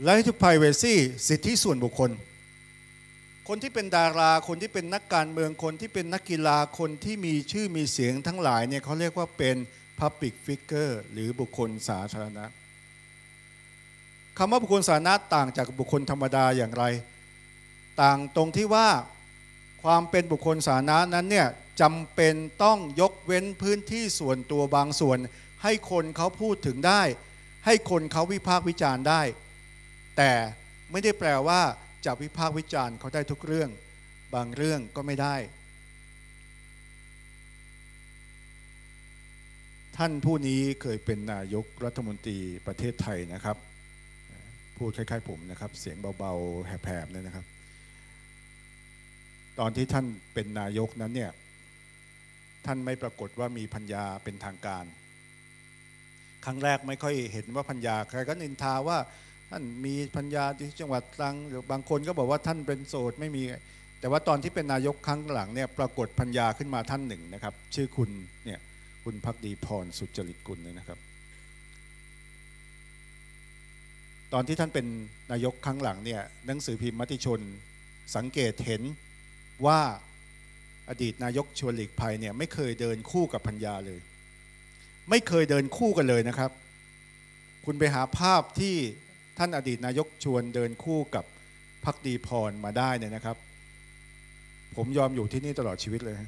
right to privacy สิทธิส่วนบุคคลคนที่เป็นดาราคนที่เป็นนักการเมืองคนที่เป็นนักกีฬาคนที่มีชื่อมีเสียงทั้งหลายเนี่ยเขาเรียกว่าเป็น public figure หรือบุคคลสาธารณะคำว่าบุคคลสาธารณะต่างจากบุคคลธรรมดาอย่างไรต่างตรงที่ว่าความเป็นบุคคลสาธารณะนั้นเนี่ยจำเป็นต้องยกเว้นพื้นที่ส่วนตัวบางส่วนให้คนเขาพูดถึงได้ให้คนเขาวิพากษ์วิจารณ์ได้แต่ไม่ได้แปลว่าจะวิพากษ์วิจารณ์เขาได้ทุกเรื่องบางเรื่องก็ไม่ได้ท่านผู้นี้เคยเป็นนายกรัฐมนตรีประเทศไทยนะครับพูดคล้ายๆผมนะครับเสียงเบาๆแหบๆเนี่ยนะครับตอนที่ท่านเป็นนายกนั้นเนี่ยท่านไม่ปรากฏว่ามีภรรยาเป็นทางการครั้งแรกไม่ค่อยเห็นว่าภรรยาใครก็นินทาว่าท่านมีภรรยาที่จังหวัดตรังหรือบางคนก็บอกว่าท่านเป็นโสดไม่มีแต่ว่าตอนที่เป็นนายกครั้งหลังเนี่ยปรากฏภรรยาขึ้นมาท่านหนึ่งนะครับชื่อคุณเนี่ยคุณภักดีพรสุจริตกุลนะครับตอนที่ท่านเป็นนายกครั้งหลังเนี่ยหนังสือพิมพ์มติชนสังเกตเห็นว่าอดีตนายกชวนหลีกภัยเนี่ยไม่เคยเดินคู่กับภรรยาเลยไม่เคยเดินคู่กันเลยนะครับคุณไปหาภาพที่ท่านอดีตนายกชวนเดินคู่กับภักดีพรมาได้เนี่ยนะครับผมยอมอยู่ที่นี่ตลอดชีวิตเลย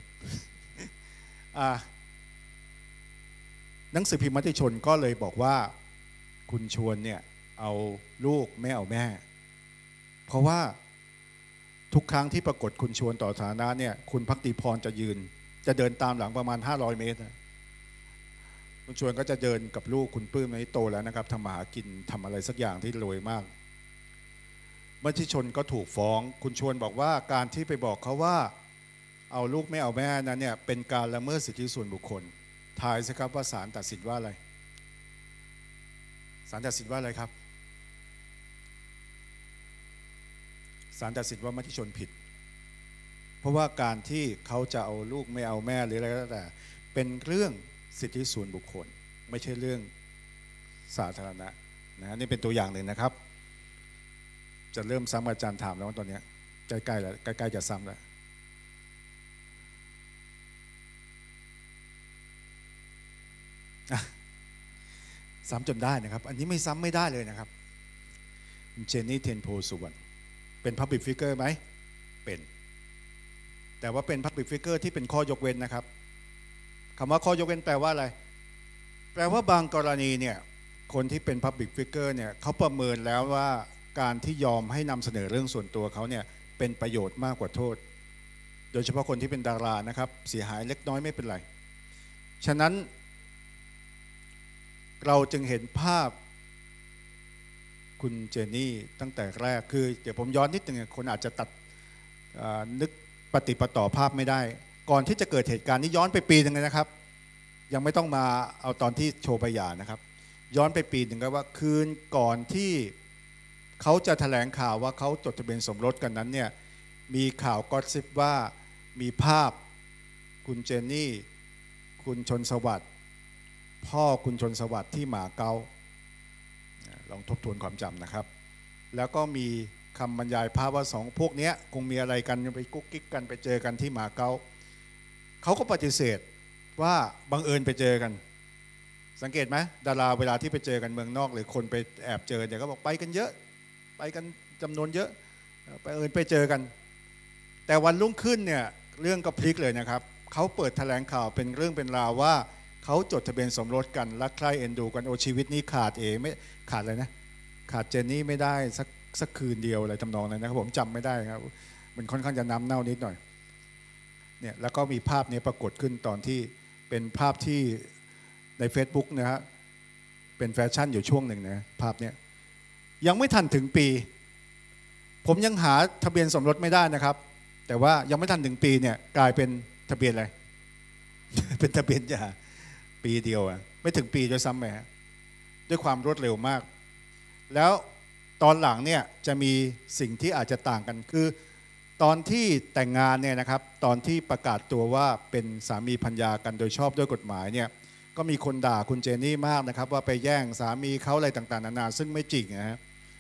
หนังสือพิมพ์มติชนก็เลยบอกว่าคุณชวนเนี่ยเอาลูกไม่เอาแม่เพราะว่าทุกครั้งที่ปรากฏคุณชวนต่อฐานะเนี่ยคุณภักดีพรจะเดินตามหลังประมาณ500เมตรคุณชวนก็จะเดินกับลูกคุณปลื้มในโตแล้วนะครับทำมาหากินทำอะไรสักอย่างที่รวยมากมติชนก็ถูกฟ้องคุณชวนบอกว่าการที่ไปบอกเขาว่าเอาลูกไม่เอาแม่นั้นเนี่ยเป็นการละเมิดสิทธิส่วนบุคคลทายสิครับว่าศาลตัดสินว่าอะไรศาลตัดสินว่าอะไรครับศาลตัดสินว่ามติชนผิดเพราะว่าการที่เขาจะเอาลูกไม่เอาแม่หรืออะไรก็แล้วแต่เป็นเรื่องสิทธิส่วนบุคคลไม่ใช่เรื่องสาธารณะนะนี่เป็นตัวอย่างหนึ่งนะครับจะเริ่มซ้ำอาจารย์ถามแล้วตอนนี้ใกล้ๆแล้วใกล้ๆจะซ้ำแล้วซ้ำจนได้นะครับอันนี้ไม่ซ้ำไม่ได้เลยนะครับเจนนี่เทียนโพสุวรรณเป็น Public Figure ไหมเป็นแต่ว่าเป็น Public Figure ที่เป็นข้อยกเว้นนะครับคำว่าข้อยกเว้นแปลว่าอะไรแปลว่าบางกรณีเนี่ยคนที่เป็น Public Figure เนี่ยเขาประเมินแล้วว่าการที่ยอมให้นำเสนอเรื่องส่วนตัวเขาเนี่ยเป็นประโยชน์มากกว่าโทษโดยเฉพาะคนที่เป็นดารานะครับเสียหายเล็กน้อยไม่เป็นไรฉะนั้นเราจึงเห็นภาพคุณเจนนี่ตั้งแต่แรกคือเดี๋ยวผมย้อนนิดนึงคนอาจจะตัดนึกปฏิปต่อภาพไม่ได้ก่อนที่จะเกิดเหตุการณ์นี้ย้อนไปปีนึงเลยนะครับยังไม่ต้องมาเอาตอนที่โชว์ใบหย่านะครับย้อนไปปีนึงก็ว่าคืนก่อนที่เขาจะแถลงข่าวว่าเขาจดทะเบียนสมรสกันนั้นเนี่ยมีข่าวก็ซิบว่ามีภาพคุณเจนนี่คุณชนสวัสดิ์พ่อคุณชนสวัสดิ์ที่หมาเก๊าลองทบทวนความจำนะครับแล้วก็มีคำบรรยายภาพว่าสองพวกนี้คงมีอะไรกันไปกุ๊กกิ๊กกันไปเจอกันที่หมาเก๊าเขาก็ปฏิเสธว่าบังเอิญไปเจอกันสังเกตไหมดาราเวลาที่ไปเจอกันเมืองนอกหรือคนไปแอบเจอเนี่ยก็บอกไปกันเยอะไปกันจำนวนเยอะไปเอิญไปเจอกันแต่วันรุ่งขึ้นเนี่ยเรื่องก็พลิกเลยนะครับเขาเปิดแถลงข่าวเป็นเรื่องเป็นราวว่าเขาจดทะเบียนสมรสกันรักใคร่เอ็นดูกันโอชีวิตนี้ขาดไม่ขาดเลยนะขาดเจนนี่ไม่ได้สักคืนเดียวอะไรทำนองนั้นนะครับผมจำไม่ได้ครับมันค่อนข้างจะน้ำเน่านิดหน่อยเนี่ยแล้วก็มีภาพนี้ปรากฏขึ้นตอนที่เป็นภาพที่ใน Facebook นะฮะเป็นแฟชั่นอยู่ช่วงหนึ่งนะภาพเนี้ยยังไม่ทันถึงปีผมยังหาทะเบียนสมรสไม่ได้นะครับแต่ว่ายังไม่ทันถึงปีเนี่ยกลายเป็นทะเบียนอะไร เป็นทะเบียนหย่าปีเดียวไม่ถึงปีด้วยซ้ำไปด้วยความรวดเร็วมากแล้วตอนหลังเนี่ยจะมีสิ่งที่อาจจะต่างกันคือตอนที่แต่งงานเนี่ยนะครับตอนที่ประกาศตัวว่าเป็นสามีภรรยากันโดยชอบด้วยกฎหมายเนี่ยก็มีคนด่าคุณเจนนี่มากนะครับว่าไปแย่งสามีเขาอะไรต่างๆนานาซึ่งไม่จริงนะฮะ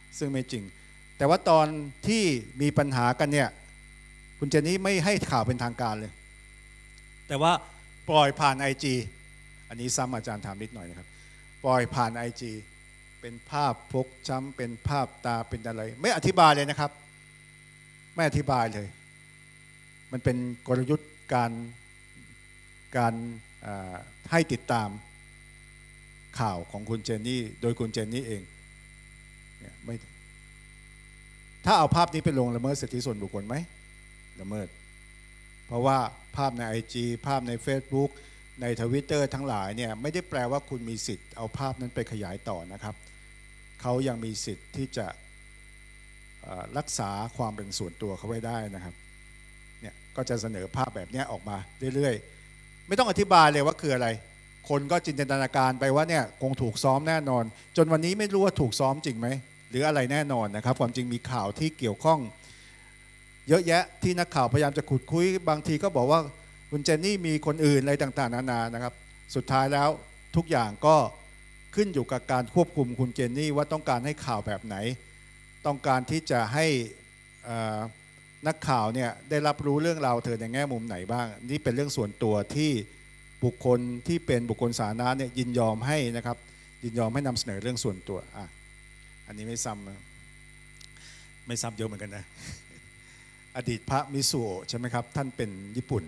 ซึ่งไม่จริงแต่ว่าตอนที่มีปัญหากันเนี่ยคุณเจนนี่ไม่ให้ข่าวเป็นทางการเลยแต่ว่าปล่อยผ่าน IG อันนี้ซ้ำอาจารย์ถามนิดหน่อยนะครับปล่อยผ่าน IG เป็นภาพฟกช้ำเป็นภาพตาเป็นอะไรไม่อธิบายเลยนะครับไม่อธิบายเลยมันเป็นกลยุทธ์การให้ติดตามข่าวของคุณเจนนี่โดยคุณเจนนี่เองเนี่ยไม่ถ้าเอาภาพนี้ไปลงละเมิดสิทธิส่วนบุคคลไหมละเมิดเพราะว่าภาพใน IG ภาพใน Facebook ใน Twitter ทั้งหลายเนี่ยไม่ได้แปลว่าคุณมีสิทธิ์เอาภาพนั้นไปขยายต่อนะครับเขายังมีสิทธิ์ที่จะรักษาความเป็นส่วนตัวเขาไว้ได้นะครับเนี่ยก็จะเสนอภาพแบบนี้ออกมาเรื่อยๆไม่ต้องอธิบายเลยว่าคืออะไรคนก็จินตนาการไปว่าเนี่ยคงถูกซ้อมแน่นอนจนวันนี้ไม่รู้ว่าถูกซ้อมจริงไหมหรืออะไรแน่นอนนะครับความจริงมีข่าวที่เกี่ยวข้องเยอะแยะที่นักข่าวพยายามจะขุดคุยบางทีก็บอกว่าคุณเจนนี่มีคนอื่นอะไรต่างๆนานานะครับสุดท้ายแล้วทุกอย่างก็ขึ้นอยู่กับการควบคุมคุณเจนนี่ว่าต้องการให้ข่าวแบบไหนต้องการที่จะให้นักข่าวเนี่ยได้รับรู้เรื่องราวเธอในแง่มุมไหนบ้างนี่เป็นเรื่องส่วนตัวที่บุคคลที่เป็นบุคคลสาธารณะเนี่ยยินยอมให้นะครับยินยอมให้นำเสนอเรื่องส่วนตัวอันนี้ไม่ซ้ำเยอะเหมือนกันนะอดีตพระมิสุโอะใช่ไหมครับท่านเป็นญี่ปุ่น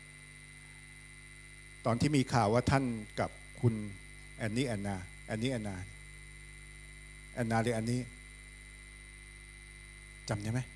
ตอนที่มีข่าวว่าท่านกับคุณแอนนาหรือแอนนี่จำได้ไหม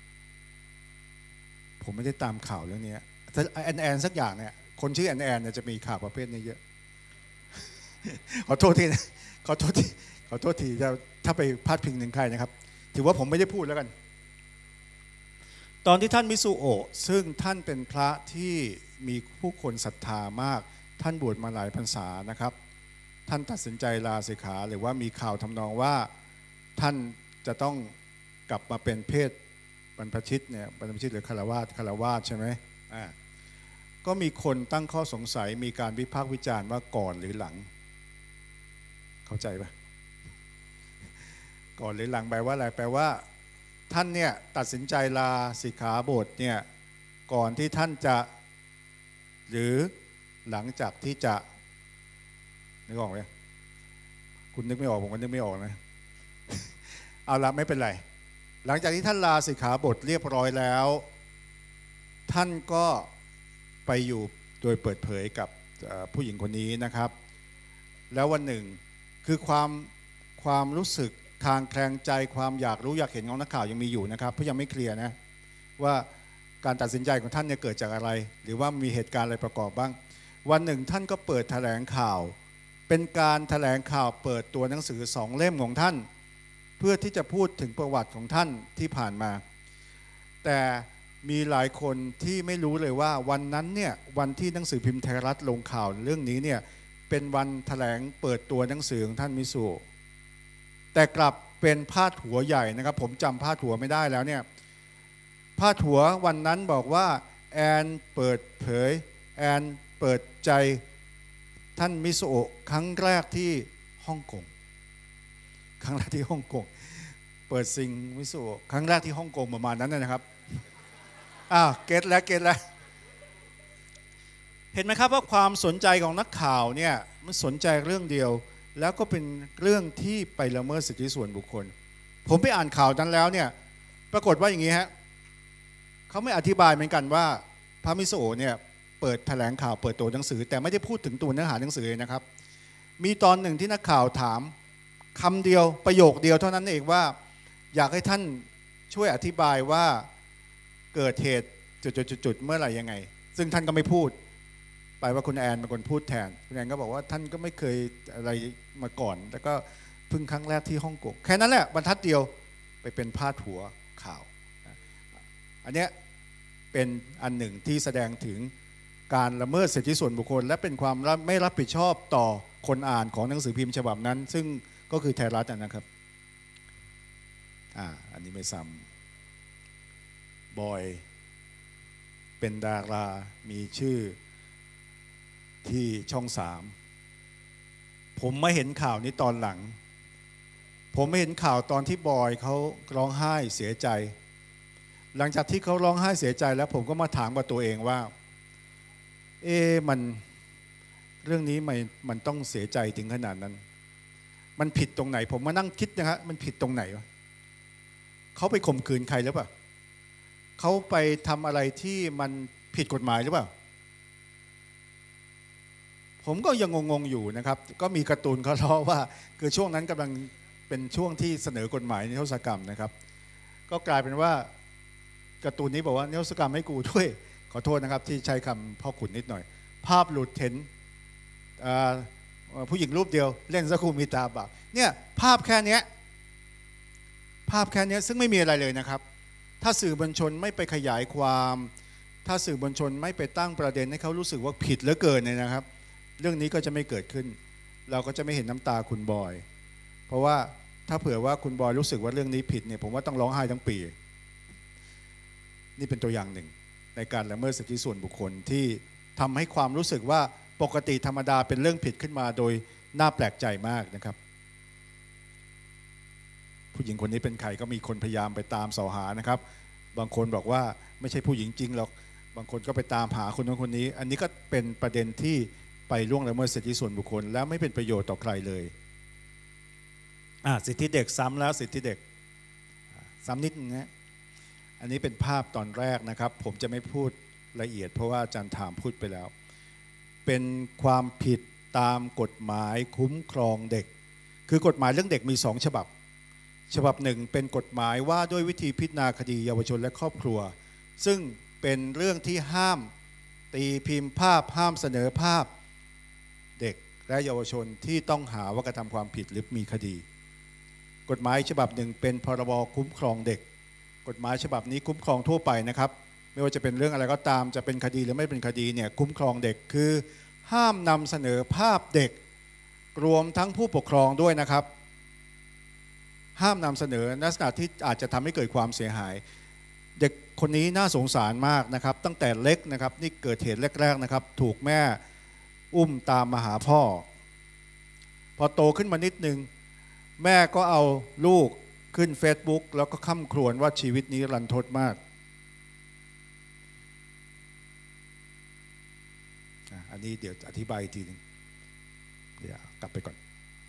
ผมไม่ได้ตามข่าวเรื่องนี้แต่แอนสักอย่างเนี่ยคนชื่อแอนเนี่ยจะมีข่าวประเภทนี้เยอะขอโทษทีนะขอโทษทีถ้าไปพาดพิงถึงใครนะครับถือว่าผมไม่ได้พูดแล้วกันตอนที่ท่านมิสุโอะซึ่งท่านเป็นพระที่มีผู้คนศรัทธามากท่านบวชมาหลายพรรษานะครับท่านตัดสินใจลาสิกขาหรือว่ามีข่าวทำนองว่าท่านจะต้องกลับมาเป็นเพศบรรพชิตเนี่ยบรรพชิตหรือคฤหัสถ์ใช่ไหมก็มีคนตั้งข้อสงสัยมีการวิพากษ์วิจารณ์ว่าก่อนหรือหลังเข้าใจปะก่อนหรือหลังแปลว่าอะไรแปลว่าท่านเนี่ยตัดสินใจลาสิกขาบทเนี่ยก่อนที่ท่านจะหรือหลังจากที่จะนึกออกไหมคุณนึกไม่ออกผมก็นึกไม่ออกนะเอาละไม่เป็นไรหลังจากที่ท่านลาสิกขาบทเรียบร้อยแล้วท่านก็ไปอยู่โดยเปิดเผยกับผู้หญิงคนนี้นะครับแล้ววันหนึ่งคือความรู้สึกคลางแคลงใจความอยากรู้อยากเห็นของนักข่าวยังมีอยู่นะครับเพราะยังไม่เคลียร์นะว่าการตัดสินใจของท่านเนี่ยเกิดจากอะไรหรือว่ามีเหตุการณ์อะไรประกอบบ้างวันหนึ่งท่านก็เปิดแถลงข่าวเป็นการแถลงข่าวเปิดตัวหนังสือ2 เล่มของท่านเพื่อที่จะพูดถึงประวัติของท่านที่ผ่านมาแต่มีหลายคนที่ไม่รู้เลยว่าวันนั้นเนี่ยวันที่หนังสือพิมพ์ไทยรัฐลงข่าวเรื่องนี้เนี่ยเป็นวันแถลงเปิดตัวหนังสือของท่านมิสุแต่กลับเป็นพาดหัวใหญ่นะครับผมจำพาดหัวไม่ได้แล้วเนี่ยพาดหัววันนั้นบอกว่าแอนเปิดเผยแอนเปิดใจท่านมิสุโอะครั้งแรกที่ฮ่องกงเปิดซิงมิสุโอะครั้งแรกที่ฮ่องกงประมาณนั้นนะครับเก็ตแล้วเห็นไหมครับว่าความสนใจของนักข่าวเนี่ยมันสนใจเรื่องเดียวแล้วก็เป็นเรื่องที่ไปละเมิดสิทธิส่วนบุคคลผมไปอ่านข่าวนั้นแล้วเนี่ยปรากฏว่าอย่างนี้ฮะเขาไม่อธิบายเหมือนกันว่าพระมิสุโอะเนี่ยเปิดแถลงข่าวเปิดตัวหนังสือแต่ไม่ได้พูดถึงตัวเนื้อหาหนังสือเลยนะครับมีตอนหนึ่งที่นักข่าวถามคำเดียวประโยคเดียวเท่านั้นเองว่าอยากให้ท่านช่วยอธิบายว่าเกิดเหตุจุดเมื่อไหร่ยังไงซึ่งท่านก็ไม่พูดไปว่าคุณแอนเป็นคนพูดแทนคุณแอนก็บอกว่าท่านก็ไม่เคยอะไรมาก่อนแล้วก็เพิ่งครั้งแรกที่ฮ่องกงแค่นั้นแหละบรรทัดเดียวไปเป็นพาดหัวข่าวอันนี้เป็นอันหนึ่งที่แสดงถึงการละเมิดสิทธิส่วนบุคคลและเป็นความไม่รับผิดชอบต่อคนอ่านของหนังสือพิมพ์ฉบับนั้นซึ่งก็คือไทยรัฐนะครับอันนี้ไม่ซ้ำบอยเป็นดารามีชื่อที่ช่อง3ผมมาเห็นข่าวนี้ตอนหลังผมเห็นข่าวตอนที่บอยเขาร้องไห้เสียใจ หลังจากที่เขาร้องไห้เสียใจแล้วผมก็มาถามกับตัวเองว่ามันเรื่องนี้มันต้องเสียใจถึงขนาดนั้นมันผิดตรงไหนผมมานั่งคิดนะฮะมันผิดตรงไหนวะเขาไปข่มขืนใครหรือเปล่าเขาไปทำอะไรที่มันผิดกฎหมายหรือเปล่าผมก็ยังงงๆอยู่นะครับก็มีการ์ตูนเขาเล่าว่าคือช่วงนั้นกำลังเป็นช่วงที่เสนอกฎหมายนิรโทษกรรมนะครับก็กลายเป็นว่าการ์ตูนนี้บอกว่านิรโทษกรรมให้กูด้วยขอโทษนะครับที่ใช้คำพ่อขุนนิดหน่อยภาพหลุดเห็นผู้หญิงรูปเดียวเล่นสักครู่มีตาบาปเนี่ยภาพแค่นี้ซึ่งไม่มีอะไรเลยนะครับถ้าสื่อมวลชนไม่ไปขยายความถ้าสื่อมวลชนไม่ไปตั้งประเด็นให้เขารู้สึกว่าผิดเหลือเกินเนี่ยนะครับเรื่องนี้ก็จะไม่เกิดขึ้นเราก็จะไม่เห็นน้ำตาคุณบอยเพราะว่าถ้าเผื่อว่าคุณบอยรู้สึกว่าเรื่องนี้ผิดเนี่ยผมว่าต้องร้องไห้ทั้งปีนี่เป็นตัวอย่างหนึ่งในการละเมิดสิทธิส่วนบุคคลที่ทำให้ความรู้สึกว่าปกติธรรมดาเป็นเรื่องผิดขึ้นมาโดยน่าแปลกใจมากนะครับผู้หญิงคนนี้เป็นใครก็มีคนพยายามไปตามเสาหานะครับบางคนบอกว่าไม่ใช่ผู้หญิงจริงหรอกบางคนก็ไปตามหาคนนั้นคนนี้อันนี้ก็เป็นประเด็นที่ไปล่วงละเมิดสิทธิส่วนบุคคลแล้วไม่เป็นประโยชน์ต่อใครเลยสิทธิเด็กซ้ำแล้วสิทธิเด็กซ้ำนิดนึงนะอันนี้เป็นภาพตอนแรกนะครับผมจะไม่พูดละเอียดเพราะว่าอาจารย์ถามพูดไปแล้วเป็นความผิดตามกฎหมายคุ้มครองเด็กคือกฎหมายเรื่องเด็กมี2ฉบับฉบับหนึ่งเป็นกฎหมายว่าด้วยวิธีพิจารณาคดีเยาวชนและครอบครัวซึ่งเป็นเรื่องที่ห้ามตีพิมพ์ภาพห้ามเสนอภาพเด็กและเยาวชนที่ต้องหาว่ากระทำความผิดหรือมีคดีกฎหมายฉบับหนึ่งเป็นพรบคุ้มครองเด็กกฎหมายฉบับนี้คุ้มครองทั่วไปนะครับไม่ว่าจะเป็นเรื่องอะไรก็ตามจะเป็นคดีหรือไม่เป็นคดีเนี่ยคุ้มครองเด็กคือห้ามนำเสนอภาพเด็กรวมทั้งผู้ปกครองด้วยนะครับห้ามนำเสนอลักษณะที่อาจจะทำให้เกิดความเสียหายเด็กคนนี้น่าสงสารมากนะครับตั้งแต่เล็กนะครับนี่เกิดเหตุแรกๆนะครับถูกแม่อุ้มตามมาหาพ่อพอโตขึ้นมานิดนึงแม่ก็เอาลูกขึ้น Facebook แล้วก็ค่ำครวญว่าชีวิตนี้รันทดมากอันนี้เดี๋ยวอธิบายอีกทีนึงเดี๋ยวกลับไปก่อน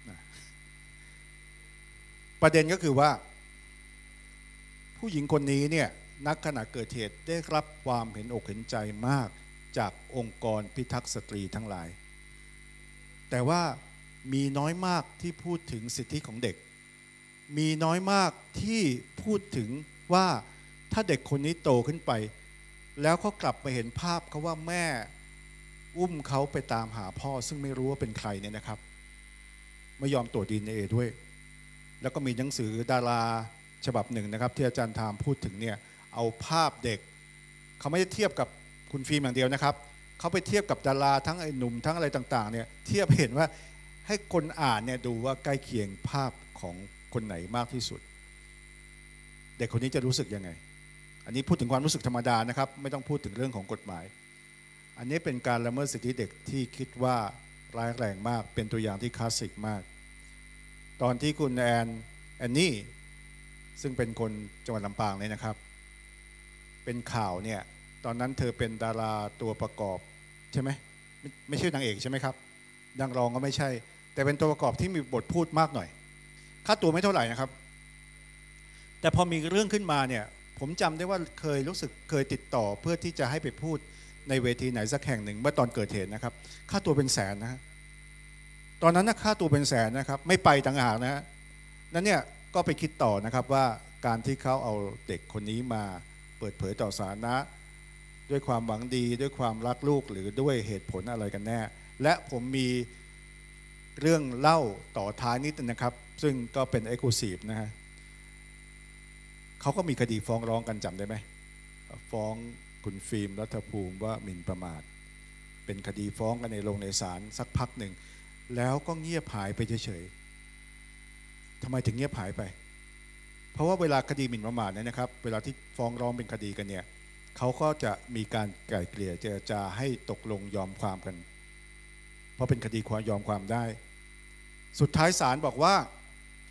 ประเด็นก็คือว่าผู้หญิงคนนี้เนี่ยณขณะเกิดเหตุได้รับความเห็นอกเห็นใจมากจากองค์กรพิทักษ์สตรีทั้งหลายแต่ว่ามีน้อยมากที่พูดถึงสิทธิของเด็กมีน้อยมากที่พูดถึงว่าถ้าเด็กคนนี้โตขึ้นไปแล้วเขากลับไปเห็นภาพเขาว่าแม่อุ้มเขาไปตามหาพ่อซึ่งไม่รู้ว่าเป็นใครเนี่ยนะครับไม่ยอมตรวจ DNA ด้วยแล้วก็มีหนังสือดาราฉบับหนึ่งนะครับที่อาจารย์ธามพูดถึงเนี่ยเอาภาพเด็กเขาไม่ได้เทียบกับคุณฟิล์มอย่างเดียวนะครับเขาไปเทียบกับดาราทั้งไอ้หนุ่มทั้งอะไรต่างๆเนี่ยเทียบเห็นว่าให้คนอ่านเนี่ยดูว่าใกล้เคียงภาพของคนไหนมากที่สุดเด็กคนนี้จะรู้สึกยังไงอันนี้พูดถึงความรู้สึกธรรมดานะครับไม่ต้องพูดถึงเรื่องของกฎหมายอันนี้เป็นการละเมิดสิทธิเด็กที่คิดว่าร้ายแรงมากเป็นตัวอย่างที่คลาสสิกมากตอนที่คุณแอนนี่ซึ่งเป็นคนจังหวัดลำปางเลยนะครับเป็นข่าวเนี่ยตอนนั้นเธอเป็นดาราตัวประกอบใช่ไหมไม่ใช่นางเอกใช่ไหมครับนางรองก็ไม่ใช่แต่เป็นตัวประกอบที่มีบทพูดมากหน่อยค่าตัวไม่เท่าไหร่นะครับแต่พอมีเรื่องขึ้นมาเนี่ยผมจำได้ว่าเคยติดต่อเพื่อที่จะให้ไปพูดในเวทีไหนสักแห่งหนึ่งเมื่อตอนเกิดเหตุนะครับค่าตัวเป็นแสนนะฮะตอนนั้นนะค่าตัวเป็นแสนนะครับไม่ไปต่างหากนะนั้นเนี่ยก็ไปคิดต่อนะครับว่าการที่เขาเอาเด็กคนนี้มาเปิดเผยต่อสาธารณะด้วยความหวังดีด้วยความรักลูกหรือด้วยเหตุผลอะไรกันแน่และผมมีเรื่องเล่าต่อท้ายนิดนึงนะครับซึ่งก็เป็น Exclusive นะฮะเขาก็มีคดีฟ้องร้องกันจำได้ไหมฟ้องคุณฟิล์มรัฐภูมิว่าหมิ่นประมาทเป็นคดีฟ้องกันในโรงในศาลสักพักหนึ่งแล้วก็เงียบหายไปเฉยๆทำไมถึงเงียบหายไปเพราะว่าเวลาคดีหมิ่นประมาทเนี่ยนะครับเวลาที่ฟ้องร้องเป็นคดีกันเนี่ยเขาก็จะมีการไกล่เกลี่ยเจรจาให้ตกลงยอมความกันเพราะเป็นคดีความยอมความได้สุดท้ายศาลบอกว่า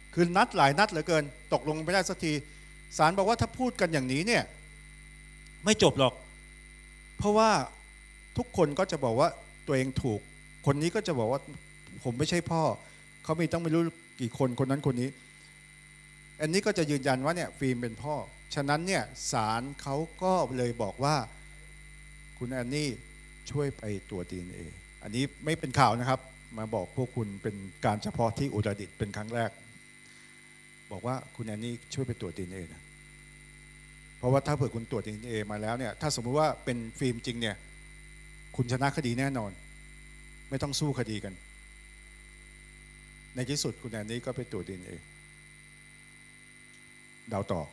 คือนัดหลายนัดเหลือเกินตกลงไม่ได้สักทีศาลบอกว่าถ้าพูดกันอย่างนี้เนี่ยไม่จบหรอกเพราะว่าทุกคนก็จะบอกว่าตัวเองถูกคนนี้ก็จะบอกว่าผมไม่ใช่พ่อเขามีต้องไม่รู้กี่คนคนนั้นคนนี้อันนี้ก็จะยืนยันว่าเนี่ยฟิล์มเป็นพ่อฉะนั้นเนี่ยศาลเขาก็เลยบอกว่าคุณแอนนี่ช่วยไปตรวจ DNA อันนี้ไม่เป็นข่าวนะครับมาบอกพวกคุณเป็นการเฉพาะที่อุตรดิตถ์เป็นครั้งแรกบอกว่าคุณแอนนี่ช่วยไปตรวจ DNA นะเพราะว่าถ้าเผื่อคุณตรวจ DNA มาแล้วเนี่ยถ้าสมมุติว่าเป็นฟิล์มจริงเนี่ยคุณชนะคดีแน่นอนไม่ต้องสู้คดีกันในที่สุดคุณแอนนี่ก็ไปตรวจ DNA ดาวต่อ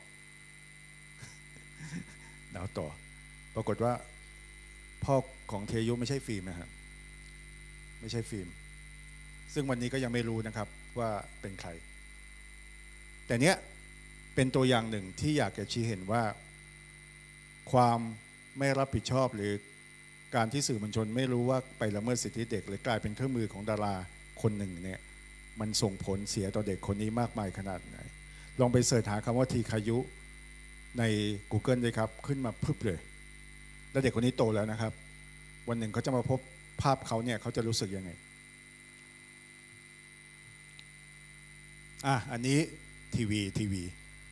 ดาวต่อปรากฏว่าพ่อของเทยุไม่ใช่ฟิล์มนะครับไม่ใช่ฟิล์มซึ่งวันนี้ก็ยังไม่รู้นะครับว่าเป็นใครแต่เนี้ยเป็นตัวอย่างหนึ่งที่อยากจะชี้เห็นว่าความไม่รับผิดชอบหรือการที่สื่อมวลชนไม่รู้ว่าไปละเมิดสิทธิเด็กหรือกลายเป็นเครื่องมือของดาราคนหนึ่งเนี่ยมันส่งผลเสียต่อเด็กคนนี้มากมายขนาดไหนลองไปเสิร์ชหาคำว่าทีคายุใน Google เลยครับขึ้นมาพึบเลยแล้วเด็กคนนี้โตแล้วนะครับวันหนึ่งเขาจะมาพบภาพเขาเนี่ยเขาจะรู้สึกยังไงอันนี้ทีวี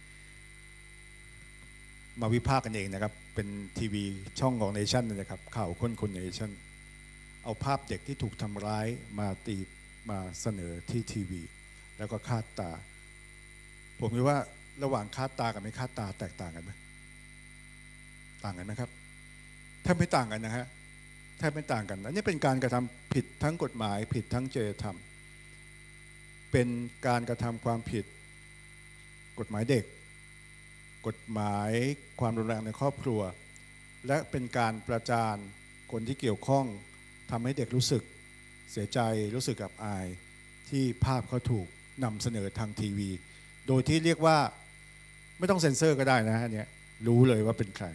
มาวิพากษ์กันเองนะครับเป็นทีวีช่องของเนชั่นนะครับข่าวคนเนชั่นเอาภาพเด็กที่ถูกทำร้ายมาเสนอที่ทีวีแล้วก็คาดตาผมคิดว่าระหว่างคาดตากับไม่คาดตาแตกต่างกันไหมต่างกันไหมครับแทบไม่ต่างกันนะฮะแทบไม่ต่างกันอันนี้เป็นการกระทำผิดทั้งกฎหมายผิดทั้งจริยธรรมเป็นการกระทำความผิดกฎหมายเด็กกฎหมายความรุนแรงในครอบครัวและเป็นการประจานคนที่เกี่ยวข้องทำให้เด็กรู้สึกเสียใจรู้สึกอับอายที่ภาพเขาถูกนำเสนอทางทีวีโดยที่เรียกว่าไม่ต้องเซ็นเซอร์ก็ได้นะฮะเนี่ยรู้เลยว่าเป็นใคร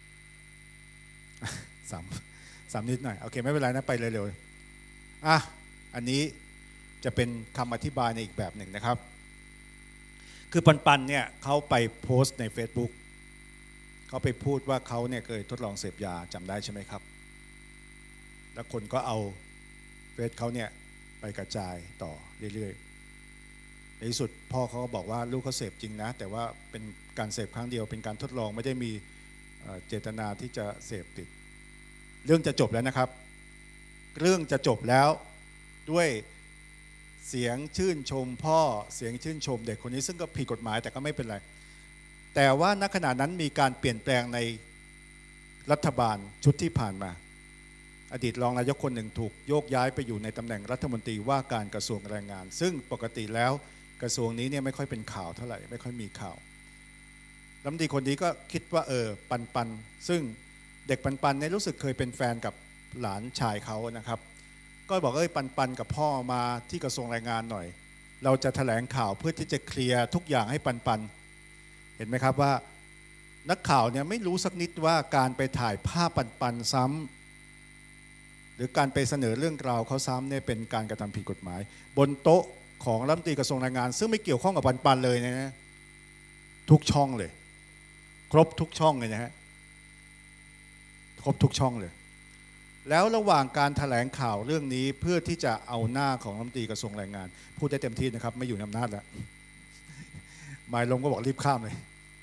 สามนิดหน่อยโอเคไม่เป็นไรนะไปเร็วๆอันนี้จะเป็นคำอธิบายในอีกแบบหนึ่งนะครับคือปันเนี่ยเขาไปโพสต์ใน Facebook เขาไปพูดว่าเขาเนี่ยเคยทดลองเสพยาจำได้ใช่ไหมครับแล้วคนก็เอาเฟซเขาเนี่ยไปกระจายต่อเรื่อยๆในที่สุดพ่อเขาก็บอกว่าลูกเขาเสพจริงนะแต่ว่าเป็นการเสพครั้งเดียวเป็นการทดลองไม่ได้มีเจตนาที่จะเสพติดเรื่องจะจบแล้วนะครับเรื่องจะจบแล้วด้วยเสียงชื่นชมพ่อเสียงชื่นชมเด็กคนนี้ซึ่งก็ผิดกฎหมายแต่ก็ไม่เป็นไรแต่ว่าณขณะนั้นมีการเปลี่ยนแปลงในรัฐบาลชุดที่ผ่านมาอดีตรองนายกคนหนึ่งถูกโยกย้ายไปอยู่ในตำแหน่งรัฐมนตรีว่าการกระทรวงแรงงานซึ่งปกติแล้วกระทรวงนี้เนี่ยไม่ค่อยเป็นข่าวเท่าไหร่ไม่ค่อยมีข่าวรัฐมนตรีคนนี้ก็คิดว่าปันซึ่งเด็กปันเนี่ยรู้สึกเคยเป็นแฟนกับหลานชายเขานะครับก็บอกปันกับพ่อมาที่กระทรวงแรงงานหน่อยเราจะแถลงข่าวเพื่อที่จะเคลียร์ทุกอย่างให้ปันเห็นไหมครับว่านักข่าวเนี่ยไม่รู้สักนิดว่าการไปถ่ายภาพปันซ้ำหรือการไปเสนอเรื่องราวเขาซ้ำเนี่ยเป็นการกระทำผิดกฎหมายบนโต๊ะของรัฐมนตรีกระทรวงแรงงานซึ่งไม่เกี่ยวข้องกับปันเลยนะทุกช่องเลยครบทุกช่องเลยนะฮะครบทุกช่องเลยแล้วระหว่างการแถลงข่าวเรื่องนี้เพื่อที่จะเอาหน้าของรัฐมนตรีกระทรวงแรงงานพูดได้เต็มที่นะครับไม่อยู่ในอำนาจแล้วหมายลงก็บอกรีบข้ามเลย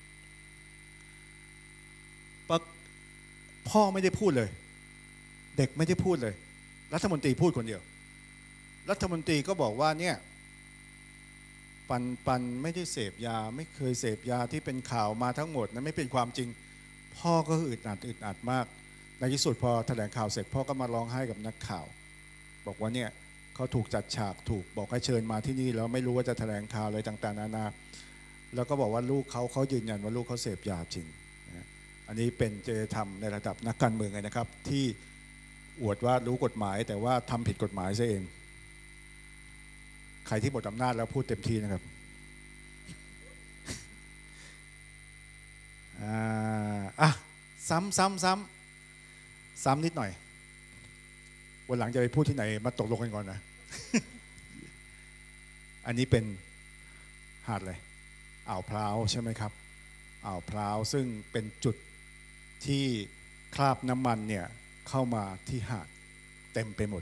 พ่อไม่ได้พูดเลยเด็กไม่ได้พูดเลยรัฐมนตรีพูดคนเดียวรัฐมนตรีก็บอกว่าเนี่ยปันไม่ได้เสพยาไม่เคยเสพยาที่เป็นข่าวมาทั้งหมดนั้นไม่เป็นความจริงพ่อก็อึดอัดมากในที่สุดพอแถลงข่าวเสร็จพ่อก็มาร้องไห้กับนักข่าวบอกว่าเนี่ยเขาถูกจัดฉากถูกบอกให้เชิญมาที่นี่แล้วไม่รู้ว่าจะแถลงข่าวอะไรต่างๆนานาแล้วก็บอกว่าลูกเขายืนยันว่าลูกเขาเสพยาจริงอันนี้เป็นจริยธรรมในระดับนักการเมืองเลยนะครับที่อวดว่ารู้กฎหมายแต่ว่าทำผิดกฎหมายซะเองใครที่หมดอำนาจแล้วพูดเต็มที่นะครับซ้ำนิดหน่อยวันหลังจะไปพูดที่ไหนมาตกลงกันก่อนนะ อันนี้เป็นหาดอะไรอ่าวพร้าวใช่ไหมครับอ่าวพร้าวซึ่งเป็นจุดที่คราบน้ำมันเนี่ยเข้ามาที่หาดเต็มไปหมด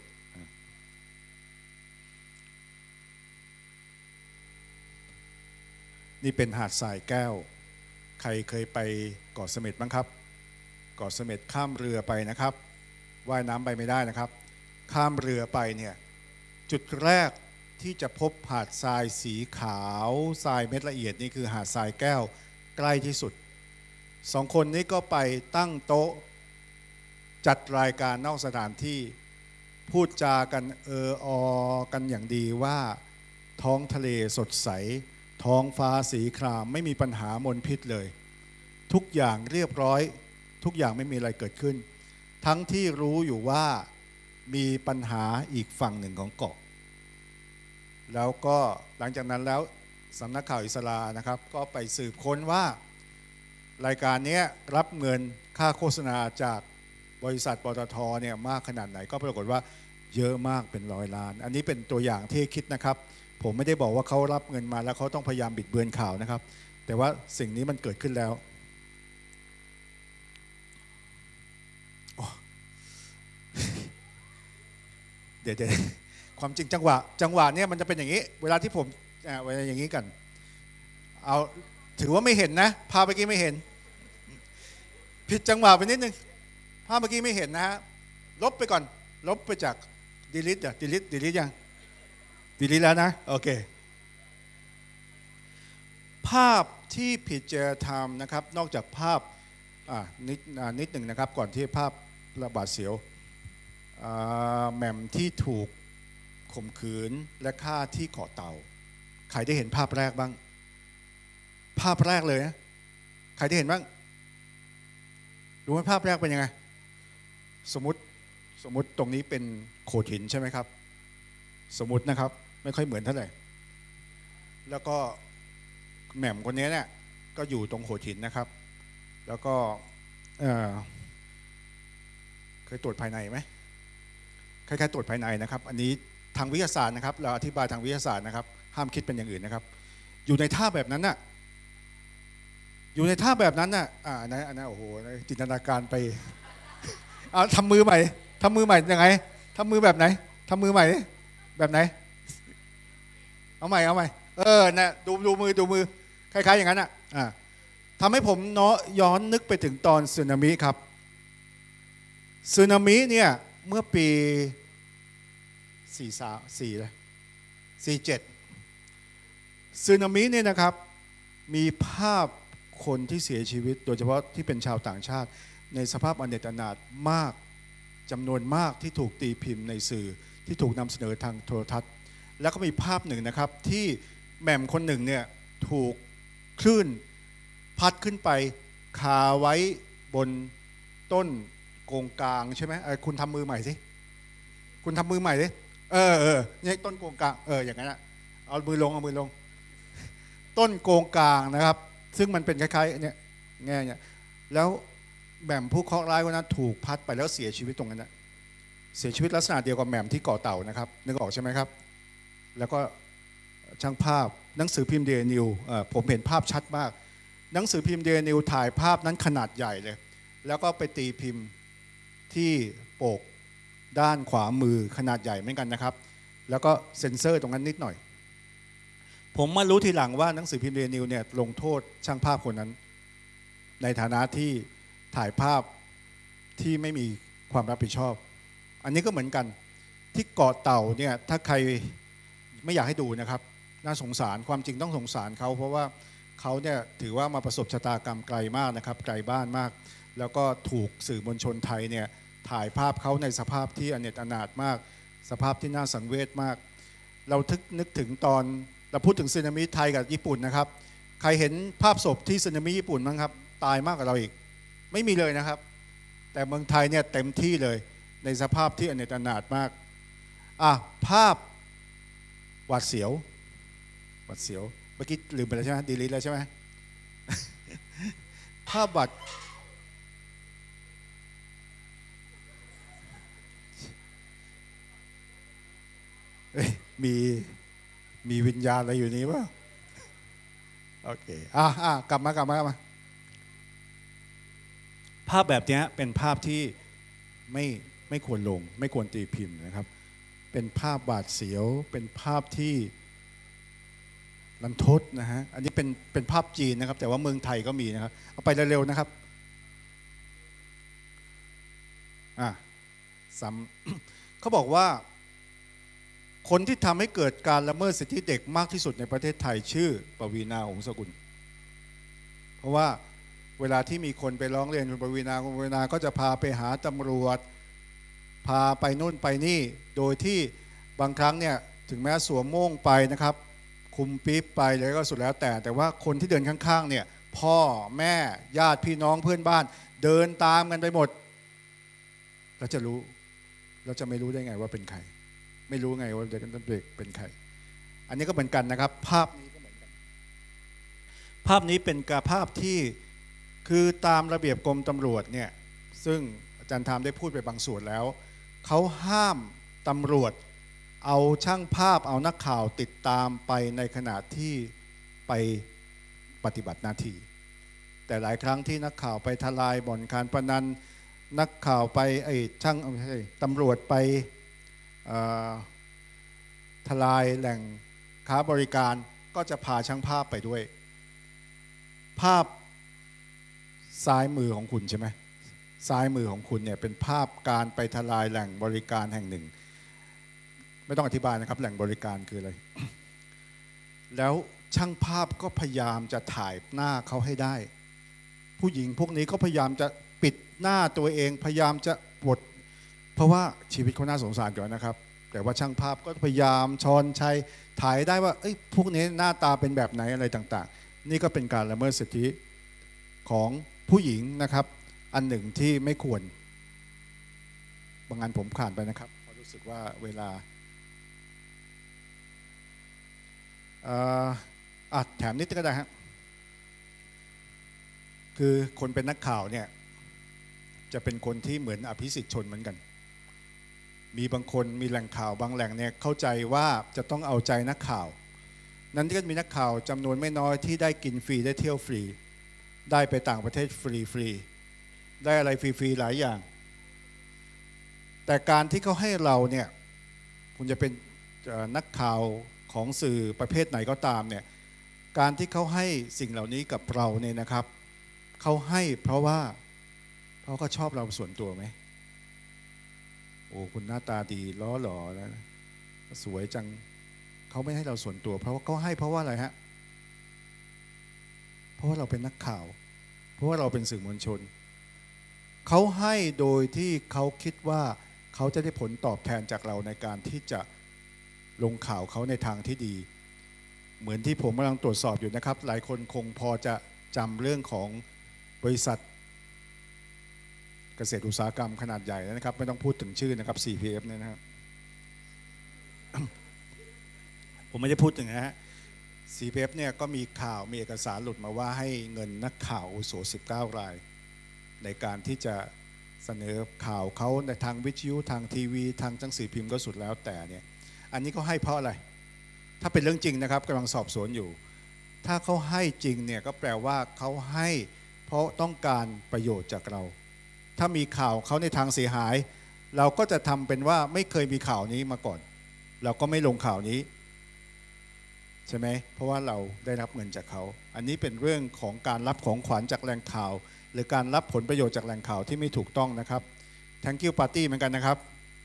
นี่เป็นหาดทรายแก้วใครเคยไปเกาะเสม็ดบ้างครับเกาะเสม็ดข้ามเรือไปนะครับว่ายน้ำไปไม่ได้นะครับข้ามเรือไปเนี่ยจุดแรกที่จะพบหาดทรายสีขาวทรายเม็ดละเอียดนี่คือหาดทรายแก้วใกล้ที่สุดสองคนนี้ก็ไปตั้งโต๊ะจัดรายการนอกสถานที่พูดจากันอกันอย่างดีว่าท้องทะเลสดใสท้องฟ้าสีครามไม่มีปัญหามลพิษเลยทุกอย่างเรียบร้อยทุกอย่างไม่มีอะไรเกิดขึ้นทั้งที่รู้อยู่ว่ามีปัญหาอีกฝั่งหนึ่งของเกาะแล้วก็หลังจากนั้นแล้วสำนักข่าวอิสรานะครับก็ไปสืบค้นว่ารายการนี้รับเงินค่าโฆษณาจากบริษัทปตทเนี่ยมากขนาดไหนก็ปรากฏว่าเยอะมากเป็น100 ล้านอันนี้เป็นตัวอย่างที่คิดนะครับผมไม่ได้บอกว่าเขารับเงินมาแล้วเขาต้องพยายามบิดเบือนข่าวนะครับแต่ว่าสิ่งนี้มันเกิดขึ้นแล้วเดี๋ยวความจริงจังหวะเนี่ยมันจะเป็นอย่างนี้เวลาที่ผมเวลาอย่างนี้กันเอาถือว่าไม่เห็นนะภาพเมื่อกี้ไม่เห็นผิดจังหวะไปนิดนึงภาพเมื่อกี้ไม่เห็นนะฮะลบไปก่อนลบไปจากดีลิทยังดีลิทแล้วนะโอเคภาพที่ผิดจริยธรรมนะครับนอกจากภาพนิดหนึ่งนะครับก่อนที่ภาพระบาดเสียวแหม่มที่ถูกข่มขืนและฆ่าที่เกาะเต่าใครได้เห็นภาพแรกบ้างภาพแรกเลยนะใครได้เห็นบ้างรู้ไหมภาพแรกเป็นยังไงสมมติตรงนี้เป็นโขดหินใช่ไหมครับสมมตินะครับไม่ค่อยเหมือนเท่าไหร่แล้วก็แหม่มคนนี้เนี่ยก็อยู่ตรงโขดหินนะครับแล้วก็เคยตรวจภายในไหมคล้ายๆตรวจภายในนะครับอันนี้ทางวิทยาศาสตร์นะครับเราอธิบายทางวิทยาศาสตร์นะครับห้ามคิดเป็นอย่างอื่นนะครับอยู่ในท่าแบบนั้นน่ะอยู่ในท่าแบบนั้นน่ะอันนั้นโอ้โหจินตนาการไปทำมือใหม่ยังไงทำมือแบบไหนทำมือใหม่แบบไหนเอาใหม่นะดูมือคล้ายๆอย่างนั้นอ่ะทำให้ผมย้อนนึกไปถึงตอนสึนามิครับสึนามิเนี่ยเมื่อปี47สึนามิเนี่ยนะครับมีภาพคนที่เสียชีวิตโดยเฉพาะที่เป็นชาวต่างชาติในสภาพอเนจนาถมากจำนวนมากที่ถูกตีพิมพ์ในสื่อที่ถูกนำเสนอทางโทรทัศน์แล้วก็มีภาพหนึ่งนะครับที่แหม่มคนหนึ่งเนี่ยถูกคลื่นพัดขึ้นไปคาไว้บนต้นโกงกลางใช่ไหมคุณทำมือใหม่สิคุณทำมือใหม่สิเนี่ยต้นโกงกลางอย่างนั้นเอามือลงต้นโกงกลางนะครับซึ่งมันเป็นคล้ายๆเนี่ยแง่เนี่ยแล้วแหม่มผู้เคราะห์ร้ายคนนั้นถูกพัดไปแล้วเสียชีวิตตรงนั้นนะเสียชีวิตลักษณะเดียวกับแหม่มที่เกาะเต่านะครับนึกออกใช่ไหมครับแล้วก็ช่างภาพหนังสือพิมพ์เดนิวผมเห็นภาพชัดมากหนังสือพิมพ์เดนิวถ่ายภาพนั้นขนาดใหญ่เลยแล้วก็ไปตีพิมพ์ที่ปกด้านขวามือขนาดใหญ่เหมือนกันนะครับแล้วก็เซ็นเซอร์ตรงนั้นนิดหน่อยผมมารู้ทีหลังว่าหนังสือพิมพ์เดนิวเนี่ยลงโทษช่างภาพคนนั้นในฐานะที่ถ่ายภาพที่ไม่มีความรับผิดชอบอันนี้ก็เหมือนกันที่เกาะเต่าเนี่ยถ้าใครไม่อยากให้ดูนะครับน่าสงสารความจริงต้องสงสารเขาเพราะว่าเขาเนี่ยถือว่ามาประสบชะตากรรมไกลมากนะครับไกลบ้านมากแล้วก็ถูกสื่อมวลชนไทยเนี่ยถ่ายภาพเขาในสภาพที่อเนจอนาถมากสภาพที่น่าสังเวชมากเรานึกถึงตอนเราพูดถึงสึนามิไทยกับญี่ปุ่นนะครับใครเห็นภาพศพที่สึนามิญี่ปุ่นบ้างครับตายมากกว่าเราอีกไม่มีเลยนะครับแต่เมืองไทยเนี่ยเต็มที่เลยในสภาพที่อเนจอนาถมากภาพหวาดเสียวเมื่อกี้ลืมไปแล้วใช่ไหมดีลิทแล้วใช่ไหม ภาพหวาดมีวิญญาณอะไรอยู่นี้ป่ะโอเคกลับมาภาพแบบนี้เป็นภาพที่ไม่ควรลงไม่ควรตีพิมพ์นะครับเป็นภาพบาดเสียวเป็นภาพที่รันทดนะฮะอันนี้เป็นภาพจีนนะครับแต่ว่าเมืองไทยก็มีนะครับเอาไปเร็วๆนะครับเขาบอกว่าคนที่ทำให้เกิดการละเมิดสิทธิเด็กมากที่สุดในประเทศไทยชื่อปวีณา หงส์สกุลเพราะว่าเวลาที่มีคนไปร้องเรียนคุณปวีณาก็จะพาไปหาตำรวจพาไปนู่นไปนี่โดยที่บางครั้งเนี่ยถึงแม้สวมโม่งไปนะครับคุมปี๊บไปเลยก็สุดแล้วแต่ว่าคนที่เดินข้างๆเนี่ยพ่อแม่ญาติพี่น้องเพื่อนบ้านเดินตามกันไปหมดเราจะไม่รู้ได้ไงว่าเป็นใครไม่รู้ไงว่าเด็กเป็นใครอันนี้ก็เหมือนกันนะครับภาพนี้ก็เหมือนกันภาพนี้เป็นภาพที่คือตามระเบียบกรมตำรวจเนี่ยซึ่งอาจารย์ธรรมได้พูดไปบางส่วนแล้วเขาห้ามตำรวจเอาช่างภาพเอานักข่าวติดตามไปในขณะที่ไปปฏิบัติหน้าที่แต่หลายครั้งที่นักข่าวไปทลายบ่อนการพนันนักข่าวไปตำรวจไปทลายแหล่งค้าบริการก็จะพาช่างภาพไปด้วยภาพซ้ายมือของคุณใช่ไหมซ้ายมือของคุณเนี่ยเป็นภาพการไปทลายแหล่งบริการแห่งหนึ่งไม่ต้องอธิบายนะครับแหล่งบริการคืออะไร แล้วช่างภาพก็พยายามจะถ่ายหน้าเขาให้ได้ผู้หญิงพวกนี้ก็พยายามจะปิดหน้าตัวเองพยายามจะบดเพราะว่าชีวิตเขาน่าสงสารก่อนนะครับแต่ว่าช่างภาพก็พยายามช้อนชัยถ่ายได้ว่าพวกนี้หน้าตาเป็นแบบไหนอะไรต่างๆนี่ก็เป็นการละเมิดสิทธิของผู้หญิงนะครับอันหนึ่งที่ไม่ควรบางงานผมผ่านไปนะครับเพราะรู้สึกว่าเวลาแถมนิดก็ได้ฮะคือคนเป็นนักข่าวเนี่ยจะเป็นคนที่เหมือนอภิสิทธิชนเหมือนกันมีบางคนมีแหล่งข่าวบางแหล่งเนี่ยเข้าใจว่าจะต้องเอาใจนักข่าวนั้นก็มีนักข่าวจำนวนไม่น้อยที่ได้กินฟรีได้เที่ยวฟรีได้ไปต่างประเทศฟรีได้อะไรฟรีๆหลายอย่างแต่การที่เขาให้เราเนี่ยคุณจะเป็นนักข่าวของสื่อประเภทไหนก็ตามเนี่ยการที่เขาให้สิ่งเหล่านี้กับเราเนี่ยนะครับเขาให้เพราะว่าเขาก็ชอบเราส่วนตัวไหมโอ้คุณหน้าตาดีล้อหล่อแล้วสวยจังเขาไม่ให้เราส่วนตัวเพราะว่าเขาให้เพราะว่าอะไรฮะเพราะว่าเราเป็นนักข่าวเพราะว่าเราเป็นสื่อมวลชนเขาให้โดยที่เขาคิดว่าเขาจะได้ผลตอบแทนจากเราในการที่จะลงข่าวเขาในทางที่ดีเหมือนที่ผมกำลังตรวจสอบอยู่นะครับหลายคนคงพอจะจำเรื่องของบริษัทเกษตรอุตสาหกรรมขนาดใหญ่นะครับไม่ต้องพูดถึงชื่อนะครับ CPF เนี่ยนะครับ ผมไม่ได้พูดถึงนะฮะ CPF เนี่ยก็มีข่าวมีเอกสารหลุดมาว่าให้เงินนักข่าวอาวุโส19 รายในการที่จะเสนอข่าวเขาในทางวิทยุทางทีวีทางจังสื่อพิมพ์ก็สุดแล้วแต่เนี่ยอันนี้เขาให้เพราะอะไรถ้าเป็นเรื่องจริงนะครับกำลังสอบสวนอยู่ถ้าเขาให้จริงเนี่ยก็แปลว่าเขาให้เพราะต้องการประโยชน์จากเราถ้ามีข่าวเขาในทางเสียหายเราก็จะทำเป็นว่าไม่เคยมีข่าวนี้มาก่อนเราก็ไม่ลงข่าวนี้ใช่ไหมเพราะว่าเราได้รับเงินจากเขาอันนี้เป็นเรื่องของการรับของขวัญจากแหล่งข่าวหรือการรับผลประโยชน์จากแหล่งข่าวที่ไม่ถูกต้องนะครับ Thank you Party เหมือนกันนะครับ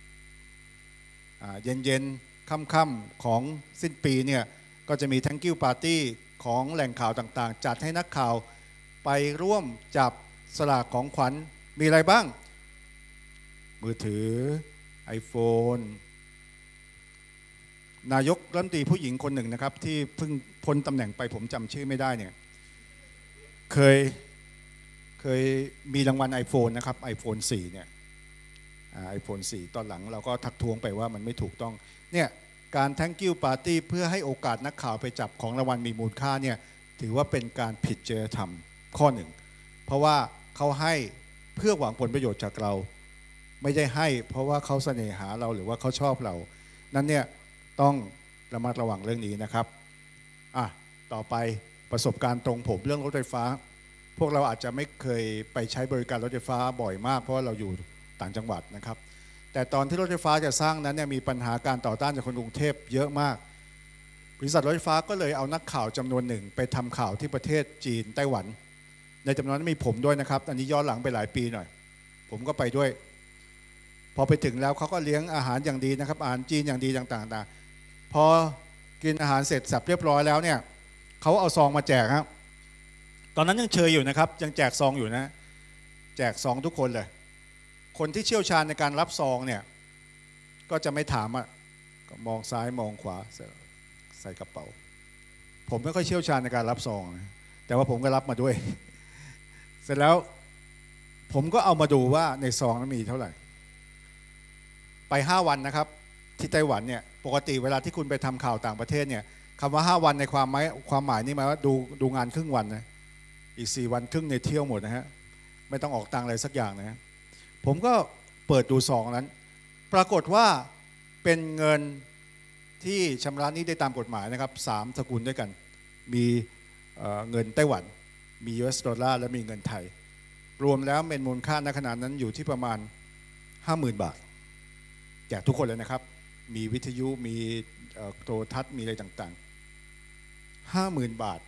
เย็นๆค่ำๆของสิ้นปีเนี่ยก็จะมี Thank you Party ของแหล่งข่าวต่างๆจัดให้นักข่าวไปร่วมจับสลากของขวัญมีอะไรบ้างมือถือ iPhone นายกรัฐมนตรีผู้หญิงคนหนึ่งนะครับที่เพิ่งพ้นตำแหน่งไปผมจำชื่อไม่ได้เนี่ยเคยมีรางวัล iPhone นะครับ iPhone 4เนี่ยiPhone 4 ตอนหลังเราก็ทักท้วงไปว่ามันไม่ถูกต้องเนี่ยการ Thank you Party เพื่อให้โอกาสนักข่าวไปจับของรางวัลมีมูลค่าเนี่ยถือว่าเป็นการผิดจริยธรรมข้อหนึ่งเพราะว่าเขาให้เพื่อหวังผลประโยชน์จากเราไม่ได้ให้เพราะว่าเขาเสน่หาเราหรือว่าเขาชอบเรานั้นเนี่ยต้องระมัดระวังเรื่องนี้นะครับต่อไปประสบการณ์ตรงผมเรื่องรถไฟฟ้าพวกเราอาจจะไม่เคยไปใช้บริการรถไฟฟ้าบ่อยมากเพราะว่าเราอยู่ต่างจังหวัดนะครับแต่ตอนที่รถไฟฟ้าจะสร้างนั้นเนี่ยมีปัญหาการต่อต้านจากคนกรุงเทพเยอะมากบริษัทรถไฟฟ้าก็เลยเอานักข่าวจำนวนหนึ่งไปทำข่าวที่ประเทศจีนไต้หวันในจำนวนนั้นมีผมด้วยนะครับอันนี้ย้อนหลังไปหลายปีหน่อยผมก็ไปด้วยพอไปถึงแล้วเขาก็เลี้ยงอาหารอย่างดีนะครับอาหารจีนอย่างดีต่างๆพอกินอาหารเสร็จสับเรียบร้อยแล้วเนี่ยเขาเอาซองมาแจกครับตอนนั้นยังเชยอยู่นะครับยังแจกซองอยู่นะแจกซองทุกคนเลยคนที่เชี่ยวชาญในการรับซองเนี่ยก็จะไม่ถามอ่ะก็มองซ้ายมองขวาใส่กระเป๋าผมไม่ค่อยเชี่ยวชาญในการรับซองนะแต่ว่าผมก็รับมาด้วยเสร็จแล้วผมก็เอามาดูว่าในซองนั้นมีเท่าไหร่ไป5 วันนะครับที่ไต้หวันเนี่ยปกติเวลาที่คุณไปทำข่าวต่างประเทศเนี่ยคำว่า5 วันในความหมายนี่หมายว่าดูงานครึ่งวันนะอีก4 วันครึ่งในเที่ยวหมดนะฮะไม่ต้องออกตังค์อะไรสักอย่างนะผมก็เปิดดูซองนั้นปรากฏว่าเป็นเงินที่ชำระหนี้ได้ตามกฎหมายนะครับ3 สกุลด้วยกันมีเงินไต้หวันมี US ดอลลาร์และมีเงินไทยรวมแล้วเป็นมูลค่าณขณะนั้นอยู่ที่ประมาณ 50,000 บาทแจกทุกคนเลยนะครับมีวิทยุมีโทรทัศน์มีอะไรต่างๆ 50,000 บาท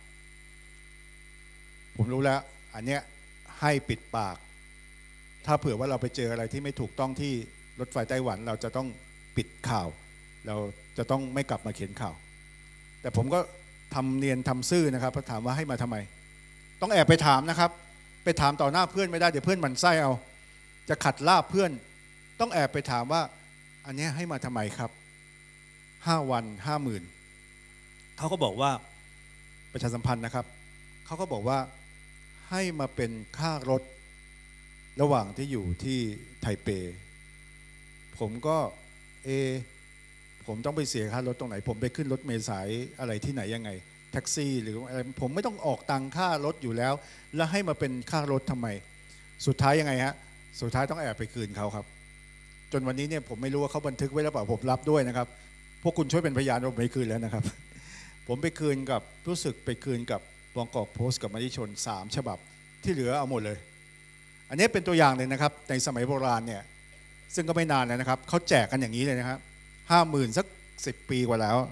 ผมรู้แล้วอันเนี้ยให้ปิดปากถ้าเผื่อว่าเราไปเจออะไรที่ไม่ถูกต้องที่รถไฟไต้หวันเราจะต้องปิดข่าวเราจะต้องไม่กลับมาเขียนข่าวแต่ผมก็ทำเนียนทำซื่อนะครับถามว่าให้มาทำไมต้องแอบไปถามนะครับไปถามต่อหน้าเพื่อนไม่ได้เดี๋ยวเพื่อนหมั่นไส้เอาจะขัดลาบเพื่อนต้องแอบไปถามว่าอันนี้ให้มาทำไมครับ5 วัน 50,000เขาก็บอกว่าประชาสัมพันธ์นะครับเขาก็บอกว่าให้มาเป็นค่ารถระหว่างที่อยู่ที่ไทเปผมก็ผมต้องไปเสียค่ารถตรงไหนผมไปขึ้นรถเมล์สายอะไรที่ไหนยังไงแท็กซี่หรืออะไรผมไม่ต้องออกตังค่ารถอยู่แล้วแล้วให้มาเป็นค่ารถทำไมสุดท้ายยังไงฮะสุดท้ายต้องแอบไปคืนเขาครับจนวันนี้เนี่ยผมไม่รู้ว่าเขาบันทึกไว้หรือเปล่าผมรับด้วยนะครับพวกคุณช่วยเป็นพยานว่าผมไม่คืนแล้วนะครับผมไปคืนกับรู้สึกไปคืนกับบางกอกโพสต์กับมติชน3 ฉบับที่เหลือเอาหมดเลยอันนี้เป็นตัวอย่างหนึ่งนะครับในสมัยโบราณเนี่ยซึ่งก็ไม่นานแล้วนะครับเขาแจกกันอย่างนี้เลยนะครับ50,000สัก10 ปีกว่าแล้ว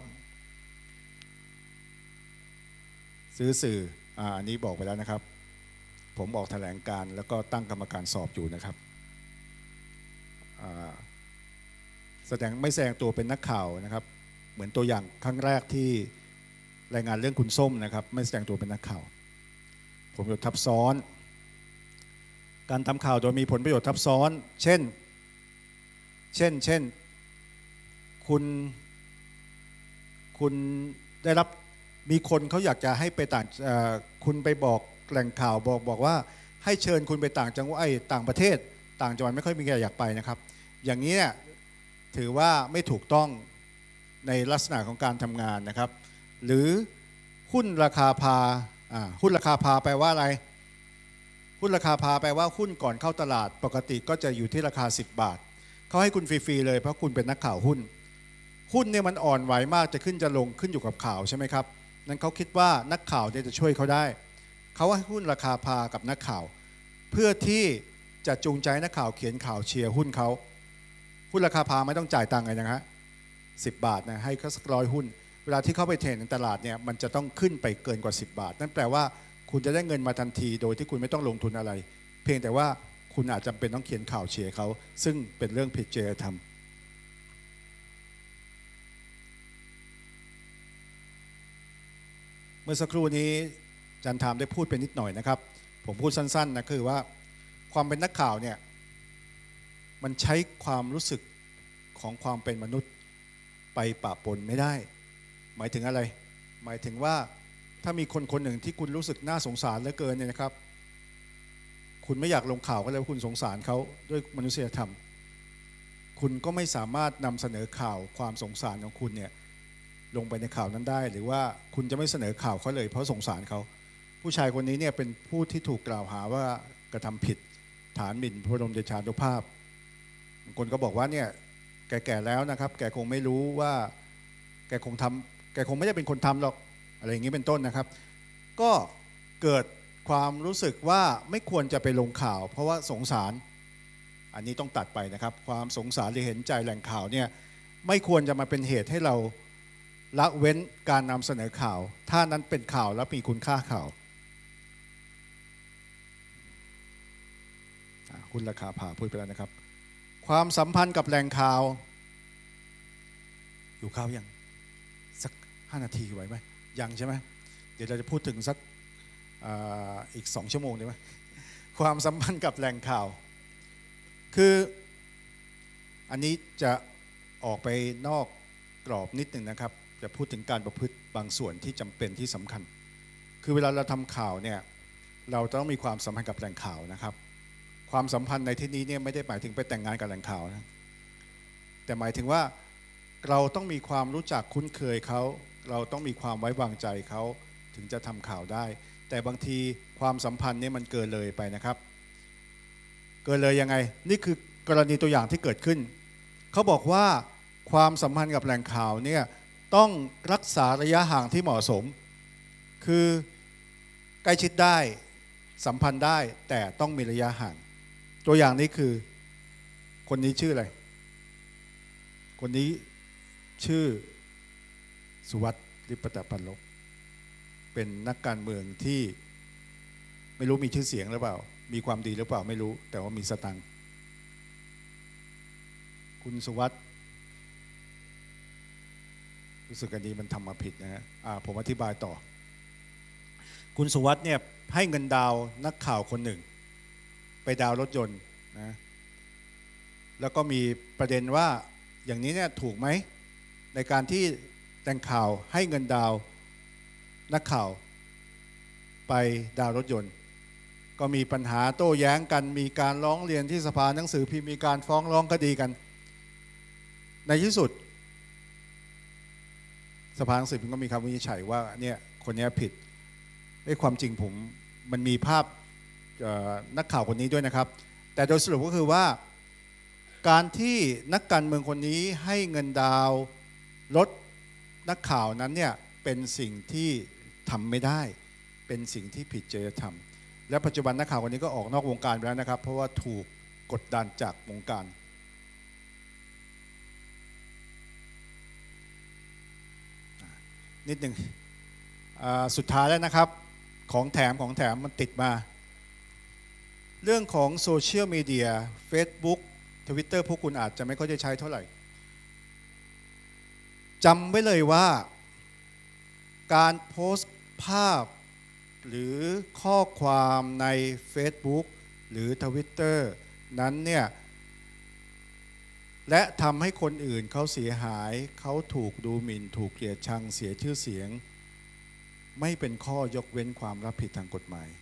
ซื้อสื่ออันนี้บอกไปแล้วนะครับผมออกแถลงการแล้วก็ตั้งกรรมการสอบอยู่นะครับไม่แสดงตัวเป็นนักข่าวนะครับเหมือนตัวอย่างครั้งแรกที่รายงานเรื่องคุณส้มนะครับไม่แสดงตัวเป็นนักข่าวผลประโยชน์ทับซ้อนการทำข่าวโดยมีผลประโยชน์ทับซ้อนเช่นคุณได้รับมีคนเขาอยากจะให้ไปต่างคุณไปบอกแหล่งข่าวบอกว่าให้เชิญคุณไปต่างจังหวัดต่างประเทศต่างจังหวัดไม่ค่อยมีใครอยากไปนะครับอย่างนี้ถือว่าไม่ถูกต้องในลักษณะของการทำงานนะครับหรือหุ้นราคาพาหุ้นราคาพาแปลว่าอะไรหุ้นราคาพาแปลว่าหุ้นก่อนเข้าตลาดปกติก็จะอยู่ที่ราคา10 บาทเขาให้คุณฟรีๆเลยเพราะคุณเป็นนักข่าวหุ้นเนี่ยมันอ่อนไหวมากจะขึ้นจะลงขึ้นอยู่กับข่าวใช่ไหมครับนั้นเขาคิดว่านักข่าวจะช่วยเขาได้เขาให้หุ้นราคาพากับนักข่าวเพื่อที่จะจูงใจนักข่าวเขียนข่าวเชียร์หุ้นเขาหุ้นราคาพาไม่ต้องจ่ายตังค์เลยนะฮะ10 บาทนะให้เขาสัก100 หุ้นเวลาที่เข้าไปเทรดในตลาดเนี่ยมันจะต้องขึ้นไปเกินกว่า10 บาทนั่นแปลว่าคุณจะได้เงินมาทันทีโดยที่คุณไม่ต้องลงทุนอะไรเพียงแต่ว่าคุณอาจจำเป็นต้องเขียนข่าวเชียร์เขาซึ่งเป็นเรื่องผิดจริยธรรมเมื่อสักครู่นี้อาจารย์ธามได้พูดไปนิดหน่อยนะครับผมพูดสั้นๆนะคือว่าความเป็นนักข่าวเนี่ยมันใช้ความรู้สึกของความเป็นมนุษย์ไปปะปนไม่ได้หมายถึงอะไรหมายถึงว่าถ้ามีคนหนึ่งที่คุณรู้สึกน่าสงสารเหลือเกินเนี่ยนะครับคุณไม่อยากลงข่าวก็เลยว่าคุณสงสารเขาด้วยมนุษยธรรมคุณก็ไม่สามารถนำเสนอข่าวความสงสารของคุณเนี่ยลงไปในข่าวนั้นได้หรือว่าคุณจะไม่เสนอข่าวเขาเลยเพราะสงสารเขาผู้ชายคนนี้เนี่ยเป็นผู้ที่ถูกกล่าวหาว่ากระทำผิดฐานหมิ่นพระบรมเดชานุภาพบางคนก็บอกว่าเนี่ยแก่ๆแล้วนะครับแกคงไม่รู้ว่าแกคงไม่ได้เป็นคนทำหรอกอะไรอย่างนี้เป็นต้นนะครับก็เกิดความรู้สึกว่าไม่ควรจะไปลงข่าว เพราะว่าสงสารอันนี้ต้องตัดไปนะครับความสงสารหรือเห็นใจแหล่งข่าวเนี่ยไม่ควรจะมาเป็นเหตุให้เราละเว้นการนำเสนอข่าวถ้านั้นเป็นข่าวและมีคุณค่าข่าวคุณราคาผ่าพูดไปแล้วนะครับความสัมพันธ์กับแหล่งข่าวอยู่ข่าวยังสัก5 นาทีไหวไหมยังใช่ไหมเดี๋ยวเราจะพูดถึงสักอีก2 ชั่วโมงได้ไหมความสัมพันธ์กับแหล่งข่าวคืออันนี้จะออกไปนอกกรอบนิดหนึ่งนะครับจะพูดถึงการประพฤติบางส่วนที่จำเป็นที่สำคัญคือเวลาเราทำข่าวเนี่ยเราต้องมีความสัมพันธ์กับแหล่งข่าวนะครับความสัมพันธ์ในที่นี้เนี่ยไม่ได้หมายถึงไปแต่งงานกับแหล่งข่าวนะแต่หมายถึงว่าเราต้องมีความรู้จักคุ้นเคยเขาเราต้องมีความไว้วางใจเขาถึงจะทำข่าวได้แต่บางทีความสัมพันธ์นี่มันเกินเลยไปนะครับเกินเลยยังไงนี่คือกรณีตัวอย่างที่เกิดขึ้นเขาบอกว่าความสัมพันธ์กับแหล่งข่าวเนี่ยต้องรักษาระยะห่างที่เหมาะสมคือใกล้ชิดได้สัมพันธ์ได้แต่ต้องมีระยะห่างตัวอย่างนี้คือคนนี้ชื่ออะไรคนนี้ชื่อสุวัฒน์ลิปตพันลบเป็นนักการเมืองที่ไม่รู้มีชื่อเสียงหรือเปล่ามีความดีหรือเปล่าไม่รู้แต่ว่ามีสตังค์คุณสุวัฒน์รู้สึกอันนี้มันทำมาผิดนะฮะผมอธิบายต่อคุณสุวัฒน์เนี่ยให้เงินดาวนักข่าวคนหนึ่งไปดาวรถยนต์นะแล้วก็มีประเด็นว่าอย่างนี้เนี่ยถูกไหมในการที่แต่งข่าวให้เงินดาวนักข่าวไปดาวรถยนต์ก็มีปัญหาโต้แย้งกันมีการร้องเรียนที่สภาหนังสือพิมพ์มีการฟ้องร้องคดีกันในที่สุดสภาหนังสือพิมพ์ก็มีคำวินิจฉัยว่าเนี่ยคนนี้ผิดความจริงผมมันมีภาพนักข่าวคนนี้ด้วยนะครับแต่โดยสรุปก็คือว่าการที่นักการเมืองคนนี้ให้เงินดาวลดนักข่าวนั้นเนี่ยเป็นสิ่งที่ทำไม่ได้เป็นสิ่งที่ผิดจริยธรรมและปัจจุบันนักข่าวคนนี้ก็ออกนอกวงการไปแล้วนะครับเพราะว่าถูกกดดันจากวงการนิดหนึ่งสุดท้ายแล้วนะครับของแถมมันติดมาเรื่องของโซเชียลมีเดีย Facebook Twitter พวกคุณอาจจะไม่ค่อยได้ใช้เท่าไหร่จำไว้เลยว่าการโพสต์ภาพหรือข้อความใน Facebook หรือ Twitter นั้นเนี่ยและทำให้คนอื่นเขาเสียหายเขาถูกดูหมิ่นถูกเกลียดชังเสียชื่อเสียงไม่เป็นข้อยกเว้นความรับผิดทางกฎหมาย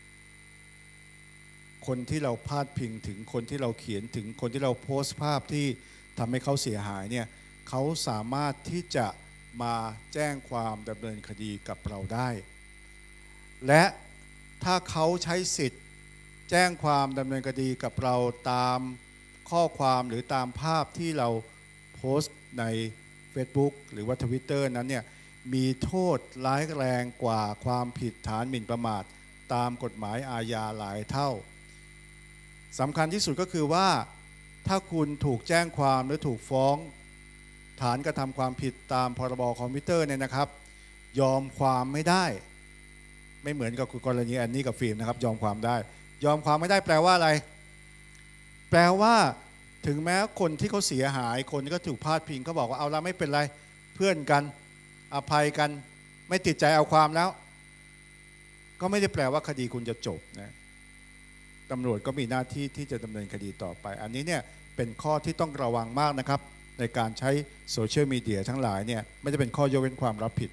คนที่เราพาดพิงถึงคนที่เราเขียนถึงคนที่เราโพสต์ภาพที่ทำให้เขาเสียหายเนี่ยเขาสามารถที่จะมาแจ้งความดำเนินคดีกับเราได้และถ้าเขาใช้สิทธิ์แจ้งความดำเนินคดีกับเราตามข้อความหรือตามภาพที่เราโพสต์ใน Facebook หรือว่า Twitter นั้นเนี่ยมีโทษร้ายแรงกว่าความผิดฐานหมิ่นประมาทตามกฎหมายอาญาหลายเท่าสำคัญที่สุดก็คือว่าถ้าคุณถูกแจ้งความหรือถูกฟ้องฐานกระทำความผิดตามพรบคอมพิวเตอร์เนี่ยนะครับยอมความไม่ได้ไม่เหมือนกับกรณีอันนี้กับฟิล์มนะครับยอมความได้ยอมความไม่ได้แปลว่าอะไรแปลว่าถึงแม้คนที่เขาเสียหายคนที่เขาถูกพาดพิงเขาบอกว่าเอาละไม่เป็นไรเพื่อนกันอภัยกันไม่ติดใจเอาความแล้วก็ไม่ได้แปลว่าคดีคุณจะจบนะตำรวจก็มีหน้าที่ที่จะดำเนินคดีต่อไปอันนี้เนี่ยเป็นข้อที่ต้องระวังมากนะครับในการใช้โซเชียลมีเดียทั้งหลายเนี่ยไม่ได้เป็นข้อยกเว้นความรับผิด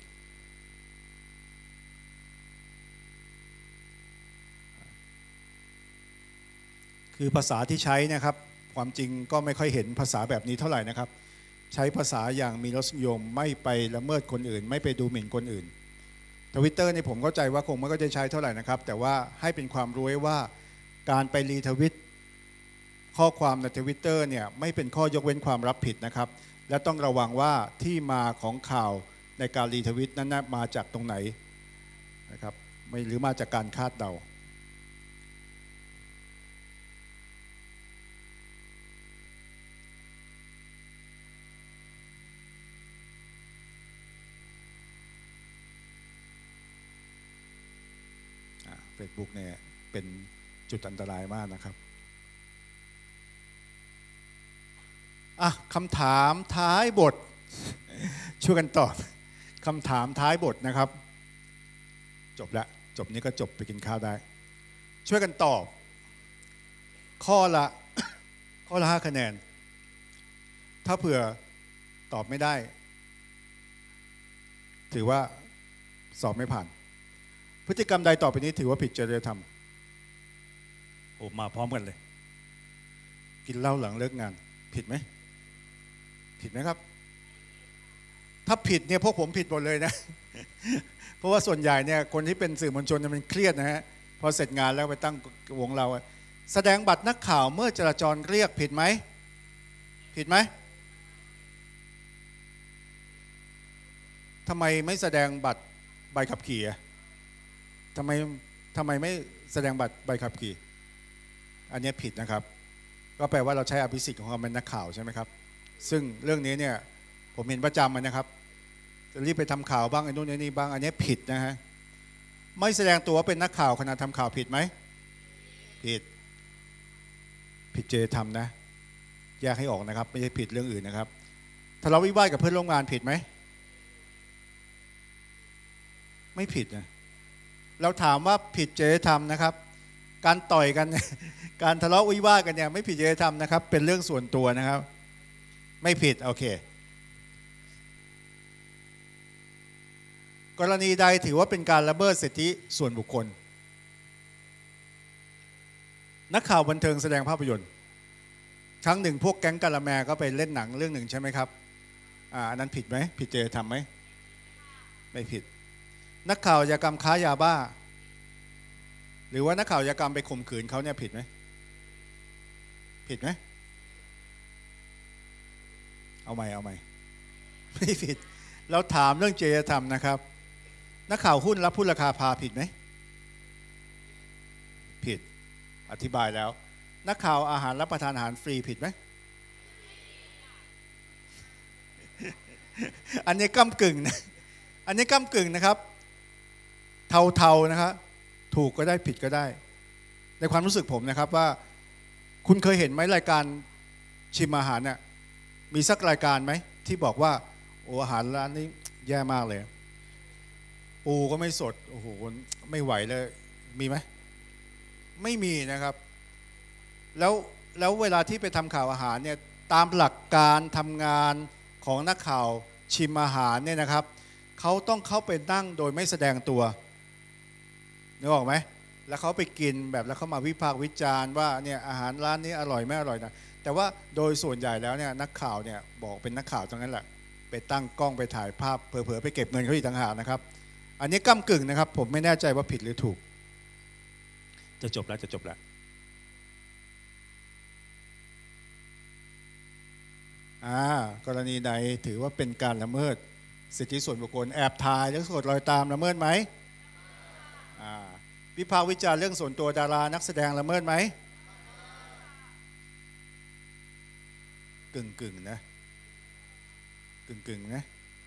คือภาษาที่ใช้นะครับความจริงก็ไม่ค่อยเห็นภาษาแบบนี้เท่าไหร่นะครับใช้ภาษาอย่างมีรสนิยมไม่ไปละเมิดคนอื่นไม่ไปดูหมิ่นคนอื่น Twitter นี่ผมเข้าใจว่าคงไม่ก็จะใช้เท่าไหร่นะครับแต่ว่าให้เป็นความรู้ไว้ว่าการไปรีทวิตข้อความใน Twitter เนี่ยไม่เป็นข้อยกเว้นความรับผิดนะครับและต้องระวังว่าที่มาของข่าวในการรีทวิตนั้นมาจากตรงไหนนะครับไม่หรือมาจากการคาดเดาFacebook เนี่ยเป็นจุดอันตรายมากนะครับคำถามท้ายบท ช่วยกันตอบคำถามท้ายบทนะครับจบแล้วจบนี้ก็จบไปกินข้าวได้ช่วยกันตอบข้อละ5 คะแนนถ้าเผื่อตอบไม่ได้ถือว่าสอบไม่ผ่านพฤติกรรมใดต่อไปนี้ถือว่าผิดจริยธรรมโอ้มาพร้อมกันเลยกินเหล้าหลังเลิกงานผิดไหมผิดไหมครับถ้าผิดเนี่ยพวกผมผิดหมดเลยนะ เพราะว่าส่วนใหญ่เนี่ยคนที่เป็นสื่อมวลชนมันเครียดนะฮะพอเสร็จงานแล้วไปตั้งวงเราแสดงบัตรนักข่าวเมื่อจราจรเรียกผิดไหมผิดไหมทำไมไม่แสดงบัตรใบขับขี่ทำไมไม่แสดงบัตรใบขับขี่อันนี้ผิดนะครับก็แปลว่าเราใช้อภิสิทธิ์ของเราเป็นนักข่าวใช่ไหมครับซึ่งเรื่องนี้เนี่ยผมเห็นประจำนะครับจะรีบไปทำข่าวบ้างไอ้นู่นไอ้นี่บ้างอันนี้ผิดนะฮะไม่แสดงตัวว่าเป็นนักข่าวขณะทำข่าวผิดไหมผิดจริยธรรมนะแยกให้ออกนะครับไม่ใช่ผิดเรื่องอื่นนะครับทะเลาะวิวาทกับเพื่อนร่วมงานผิดไหมไม่ผิดนะเราถามว่าผิดจริยธรรมนะครับการต่อยกันการทะเลาะวิวาทกันเนี่ยไม่ผิดจริยธรรมนะครับเป็นเรื่องส่วนตัวนะครับไม่ผิดโอเคกรณีใดถือว่าเป็นการละเมิดสิทธิส่วนบุคคลนักข่าวบันเทิงแสดงภาพยนตร์ครั้งหนึ่งพวกแก๊งกะละแมก็ไปเล่นหนังเรื่องหนึ่งใช่ไหมครับอันนั้นผิดไหมผิดจริยธรรมไหมไม่ผิดนักข่าวอาชญากรรมค้ายาบ้าหรือว่านักข่าวอาชญากรรมไปข่มขืนเขาเนี่ยผิดไหมผิดไหมเอาใหม่ไม่ผิดเราถามเรื่องจริยธรรมนะครับนักข่าวหุ้นรับหุ้นราคาพาผิดไหมผิดอธิบายแล้วนักข่าวอาหารรับประทานอาหารฟรีผิดไหมอันนี้ก้ำกึ่งนะอันนี้ก้ำกึ่งนะครับเทาๆนะครับถูกก็ได้ผิดก็ได้ในความรู้สึกผมนะครับว่าคุณเคยเห็นไหมรายการชิมอาหารเนี่ยมีสักรายการไหมที่บอกว่าโอ้อาหารร้านนี้แย่มากเลยปูก็ไม่สดโอ้โหไม่ไหวเลยมีไหมไม่มีนะครับแล้วเวลาที่ไปทำข่าวอาหารเนี่ยตามหลักการทำงานของนักข่าวชิมอาหารเนี่ยนะครับเขาต้องเข้าไปนั่งโดยไม่แสดงตัวนึกออกไหมแล้วเขาไปกินแบบแล้วเขามาวิพากษ์วิจารณ์ว่าเนี่ยอาหารร้านนี้อร่อยไม่อร่อยนะแต่ว่าโดยส่วนใหญ่แล้วเนี่ยนักข่าวเนี่ยบอกเป็นนักข่าวตรงนั้นแหละไปตั้งกล้องไปถ่ายภาพเผลอๆไปเก็บเงินเขาอีกต่างหากนะครับอันนี้ก้ำกึ่งนะครับผมไม่แน่ใจว่าผิดหรือถูกจะจบแล้วกรณีใดถือว่าเป็นการละเมิดสิทธิส่วนบุคคลแอบถ่ายหรือสดรอยตามละเมิดไหมวิพากษ์วิจารณ์เรื่องส่วนตัวดารานักแสดงละเมิดไหมกึ่งนะนะ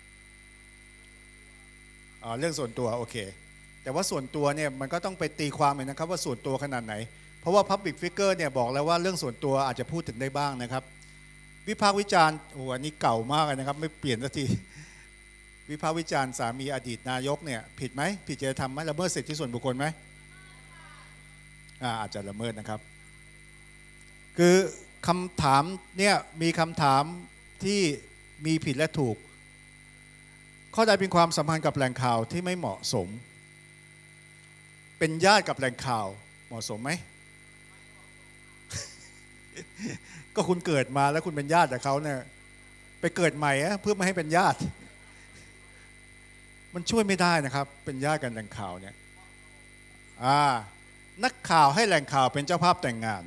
เรื่องส่วนตัวโอเคแต่ว่าส่วนตัวเนี่ยมันก็ต้องไปตีความเลยนะครับว่าส่วนตัวขนาดไหนเพราะว่า Public Figure เนี่ยบอกแล้วว่าเรื่องส่วนตัวอาจจะพูดถึงได้บ้างนะครับวิพากษ์วิจารณ์โอ้อันนี้เก่ามากเลยนะครับไม่เปลี่ยนสักทีวิพากษ์วิจารณ์สามีอดีตนายกเนี่ยผิดไหมผิดจริยธรรมไหมละเมิดสิทธิส่วนบุคคลไหมอาจจะละเมิดนะครับคือคำถามเนี่ยมีคำถามที่มีผิดและถูกข้อใดเป็นความสัมพันธ์กับแหล่งข่าวที่ไม่เหมาะสมเป็นญาติกับแหล่งข่าวเหมาะสมไหม ก็คุณเกิดมาแล้วคุณเป็นญาติกับเขาเนี่ยไปเกิดใหม่เพื่อไม่ให้เป็นญาติมันช่วยไม่ได้นะครับเป็นญาติกันแหล่งข่าวเนี่ยนักข่าวให้แหล่งข่าวเป็นเจ้าภาพแต่งงาน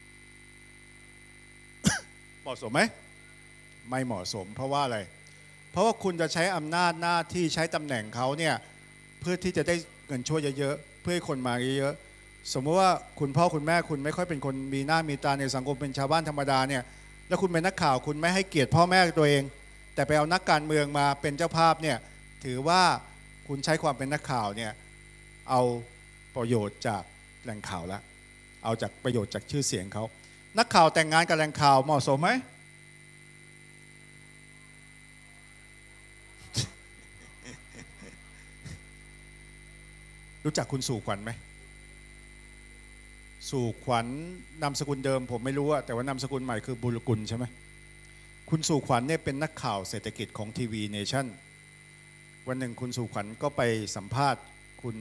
เหมาะสมไหมไม่เหมาะสมเพราะว่าอะไรเพราะว่าคุณจะใช้อำนาจหน้าที่ใช้ตำแหน่งเขาเนี่ยเพื่อที่จะได้เงินช่วยเยอะๆเพื่อให้คนมาเยอะๆสมมติว่าคุณพ่อคุณแม่คุณไม่ค่อยเป็นคนมีหน้ามีตาในสังคมเป็นชาวบ้านธรรมดาเนี่ยแล้วคุณเป็นนักข่าวคุณไม่ให้เกียรติพ่อแม่ตัวเองแต่ไปเอานักการเมืองมาเป็นเจ้าภาพเนี่ยถือว่าคุณใช้ความเป็นนักข่าวเนี่ยเอาประโยชน์จากแหล่งข่าวแล้วเอาจากประโยชน์จากชื่อเสียงเขานักข่าวแต่งงานกับแหล่งข่าวเหมาะสมไหมรู้จักคุณสู่ขวัญไหมสู่ขวัญนามสกุลเดิมผมไม่รู้อะแต่ว่านามสกุลใหม่คือบุรกุลใช่ไหมคุณสู่ขวัญเนี่ยเป็นนักข่าวเศรษฐกิจของทีวีเนชั่นวันหนึ่งคุณสู่ขวัญก็ไปสัมภาษณ์คุณ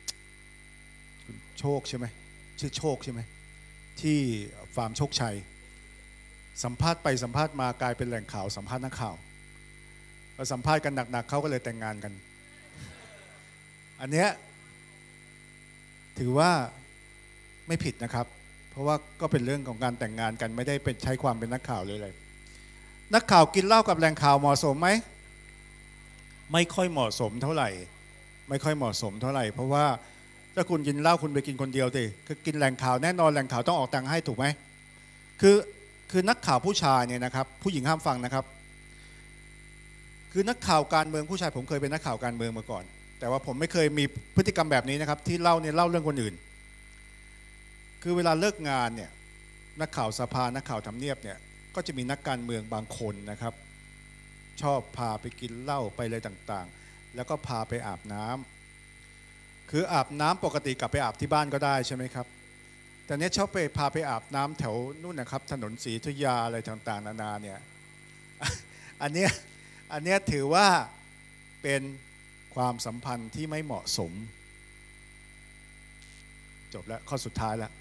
โชคใช่ไหมชื่อโชคใช่ไหมที่ฟาร์มโชคชัยสัมภาษณ์ไปสัมภาษณ์มากลายเป็นแหล่งข่าวสัมภาษณ์นักข่าวพอสัมภาษณ์กันหนักๆเขาก็เลยแต่งงานกันอันเนี้ยถือว่าไม่ผิดนะครับเพราะว่าก็เป็นเรื่องของการแต่งงานกันไม่ได้เป็นใช้ความเป็นนักข่าวเลยนักข่าวกินเหล้ากับแหล่งข่าวเหมาะสมไหมไม่ค่อยเหมาะสมเท่าไหร่ไม่ค่อยเหมาะสมเท่าไหร่เพราะว่าถ้าคุณกินเหล้าคุณไปกินคนเดียวสิคือกินแหล่งข่าวแน่นอนแหล่งข่าวต้องออกตังค์ให้ถูกไหมคือนักข่าวผู้ชายเนี่ยนะครับผู้หญิงห้ามฟังนะครับคือนักข่าวการเมืองผู้ชายผมเคยเป็นนักข่าวการเมืองมาก่อนแต่ว่าผมไม่เคยมีพฤติกรรมแบบนี้นะครับที่เล่าเนี่ยเล่าเรื่องคนอื่นคือเวลาเลิกงานเนี่ยนักข่าวสภานักข่าวทำเนียบเนี่ยก็จะมีนักการเมืองบางคนนะครับชอบพาไปกินเหล้าไปอะไรต่างๆแล้วก็พาไปอาบน้ำคืออาบน้ำปกติกลับไปอาบที่บ้านก็ได้ใช่ไหมครับแต่เนี้ยชอบพาไปอาบน้ำแถวนู่นนะครับถนนศรีอยุธยาอะไรต่างๆนานาเนี่ยอันเนี้ยถือว่าเป็นความสัมพันธ์ที่ไม่เหมาะสมจบแล้วข้อสุดท้ายแล้ว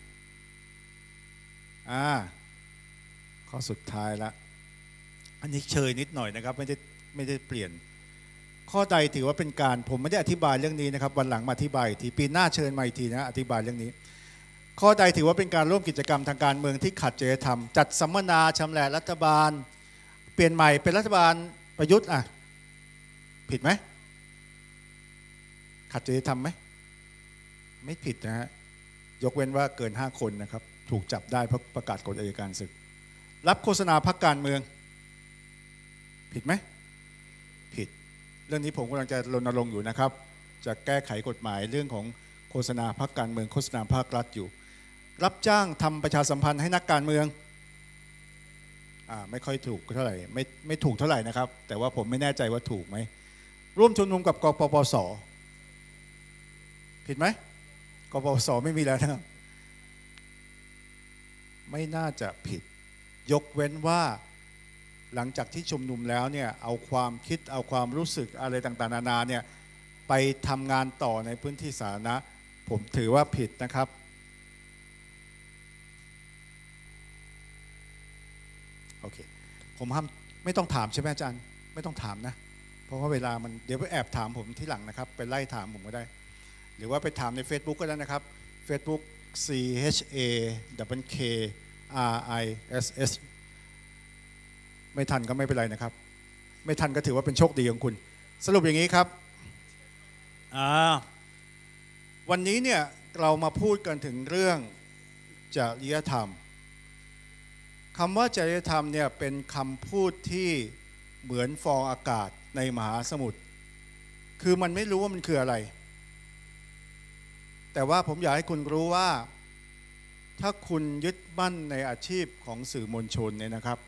ข้อสุดท้ายแล้วอันนี้เชยนิดหน่อยนะครับไม่ได้เปลี่ยนข้อใดถือว่าเป็นการผมไม่ได้อธิบายเรื่องนี้นะครับวันหลังมาอธิบายทีปีหน้าเชิญมาอีกทีนะอธิบายเรื่องนี้ข้อใดถือว่าเป็นการร่วมกิจกรรมทางการเมืองที่ขัดจริยธรรมจัดสัมมนาชำแหละรัฐบาลเปลี่ยนใหม่เป็นรัฐบาลประยุทธ์ผิดไหมขัดจริยธรรมไหมไม่ผิดนะฮะยกเว้นว่าเกิน5 คนนะครับถูกจับได้เพราะประกาศกฎอัยการศึกรับโฆษณาพรรคการเมืองผิดไหมผิดเรื่องนี้ผมกำลังจะรณรงค์อยู่นะครับจะแก้ไขกฎหมายเรื่องของโฆษณาพรรคการเมืองโฆษณาภาครัฐอยู่รับจ้างทำประชาสัมพันธ์ให้นักการเมืองไม่ค่อยถูกเท่าไหร่ไม่ถูกเท่าไหร่นะครับแต่ว่าผมไม่แน่ใจว่าถูกไหมร่วมชุมนุมกับกปปส.ผิดไหมกปปส.ไม่มีแล้วนะครับไม่น่าจะผิดยกเว้นว่าหลังจากที่ชุมนุมแล้วเนี่ยเอาความคิดเอาความรู้สึกอะไรต่างๆนานาเนี่ยไปทำงานต่อในพื้นที่สาธารณะผมถือว่าผิดนะครับโอเคผมห้ามไม่ต้องถามใช่ไหมอาจารย์ไม่ต้องถามนะเพราะว่าเวลามันเดี๋ยวไปแอบถามผมที่หลังนะครับไปไล่ถามผมก็ได้หรือว่าไปถามใน Facebook ก็ได้นะครับ Facebook CHAKRISS ไม่ทันก็ไม่เป็นไรนะครับไม่ทันก็ถือว่าเป็นโชคดีของคุณสรุปอย่างนี้ครับวันนี้เนี่ยเรามาพูดกันถึงเรื่องจริยธรรมคำว่าจริยธรรมเนี่ยเป็นคำพูดที่เหมือนฟองอากาศในมหาสมุทรคือมันไม่รู้ว่ามันคืออะไรแต่ว่าผมอยากให้คุณรู้ว่าถ้าคุณยึดมั่นในอาชีพของสื่อมวลชนเนี่ยนะครับ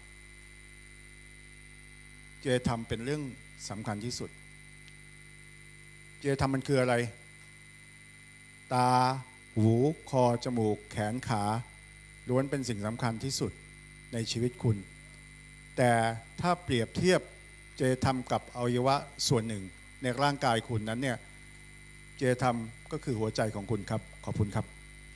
จริยธรรมเป็นเรื่องสำคัญที่สุดจริยธรรมมันคืออะไรตาหูคอจมูกแขนขาล้วนเป็นสิ่งสำคัญที่สุดในชีวิตคุณแต่ถ้าเปรียบเทียบจริยธรรมกับอวัยวะส่วนหนึ่งในร่างกายคุณนั้นเนี่ยจริยธรรมก็คือหัวใจของคุณครับขอบคุณครับ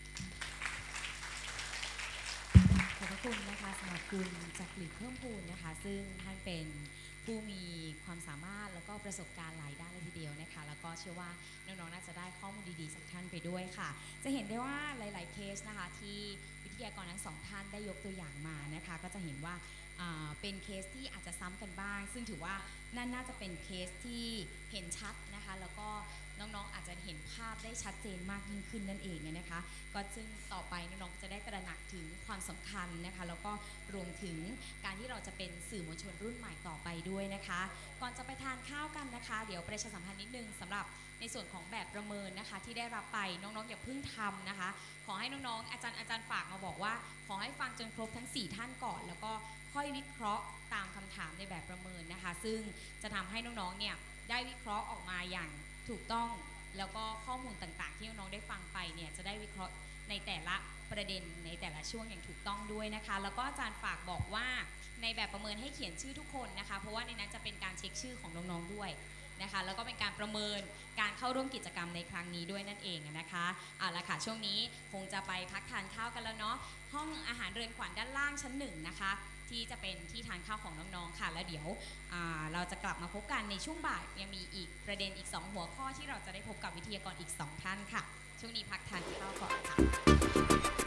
ขอบคุณนะคะสำหรับคุณจักริดเพิ่มพูนนะคะซึ่งท่านเป็นผู้มีความสามารถแล้วก็ประสบการณ์หลายด้านเลยทีเดียวนะคะแล้วก็เชื่อว่าน้องๆน่าจะได้ข้อมูลดีๆจากท่านไปด้วยค่ะจะเห็นได้ว่าหลายๆเคสนะคะที่วิทยากรทั้งสองท่านได้ยกตัวอย่างมานะคะก็จะเห็นว่าเป็นเคสที่อาจจะซ้ำกันบ้างซึ่งถือว่านั่นน่าจะเป็นเคสที่เห็นชัดนะคะแล้วก็น้องๆอาจจะเห็นภาพได้ชัดเจนมากยิ่งขึ้นนั่นเองนะคะก็ซึ่งต่อไปน้องๆจะได้ตระหนักถึงความสำคัญนะคะแล้วก็รวมถึงการที่เราจะเป็นสื่อมวลชนรุ่นใหม่ต่อไปด้วยนะคะก่อนจะไปทานข้าวกันนะคะเดี๋ยวประชาสัมพันธ์นิดนึงสำหรับในส่วนของแบบประเมินนะคะที่ได้รับไปน้องๆอย่าเพิ่งทำนะคะขอให้น้องๆอาจารย์ฝากมาบอกว่าขอให้ฟังจนครบทั้ง4ท่านก่อนแล้วก็ค่อยวิเคราะห์ตามคำถามในแบบประเมินนะคะซึ่งจะทำให้น้องๆเนี่ยได้วิเคราะห์ออกมาอย่างถูกต้องแล้วก็ข้อมูลต่างๆที่น้องๆได้ฟังไปเนี่ยจะได้วิเคราะห์ในแต่ละประเด็นในแต่ละช่วงอย่างถูกต้องด้วยนะคะแล้วก็อาจารย์ฝากบอกว่าในแบบประเมินให้เขียนชื่อทุกคนนะคะเพราะว่าในนั้นจะเป็นการเช็คชื่อของน้องๆด้วยนะคะแล้วก็เป็นการประเมินการเข้าร่วมกิจกรรมในครั้งนี้ด้วยนั่นเองนะคะเอาละค่ะช่วงนี้คงจะไปพักทานข้าวกันแล้วเนาะห้องอาหารเรือนขวัญด้านล่างชั้น1นะคะที่จะเป็นที่ทานข้าวของน้องๆค่ะแล้วเดี๋ยวเราจะกลับมาพบกันในช่วงบ่ายยังมีอีกประเด็นอีก2หัวข้อที่เราจะได้พบกับวิทยากรอีก2ท่านค่ะช่วงนี้พักทานข้าวก่อนค่ะ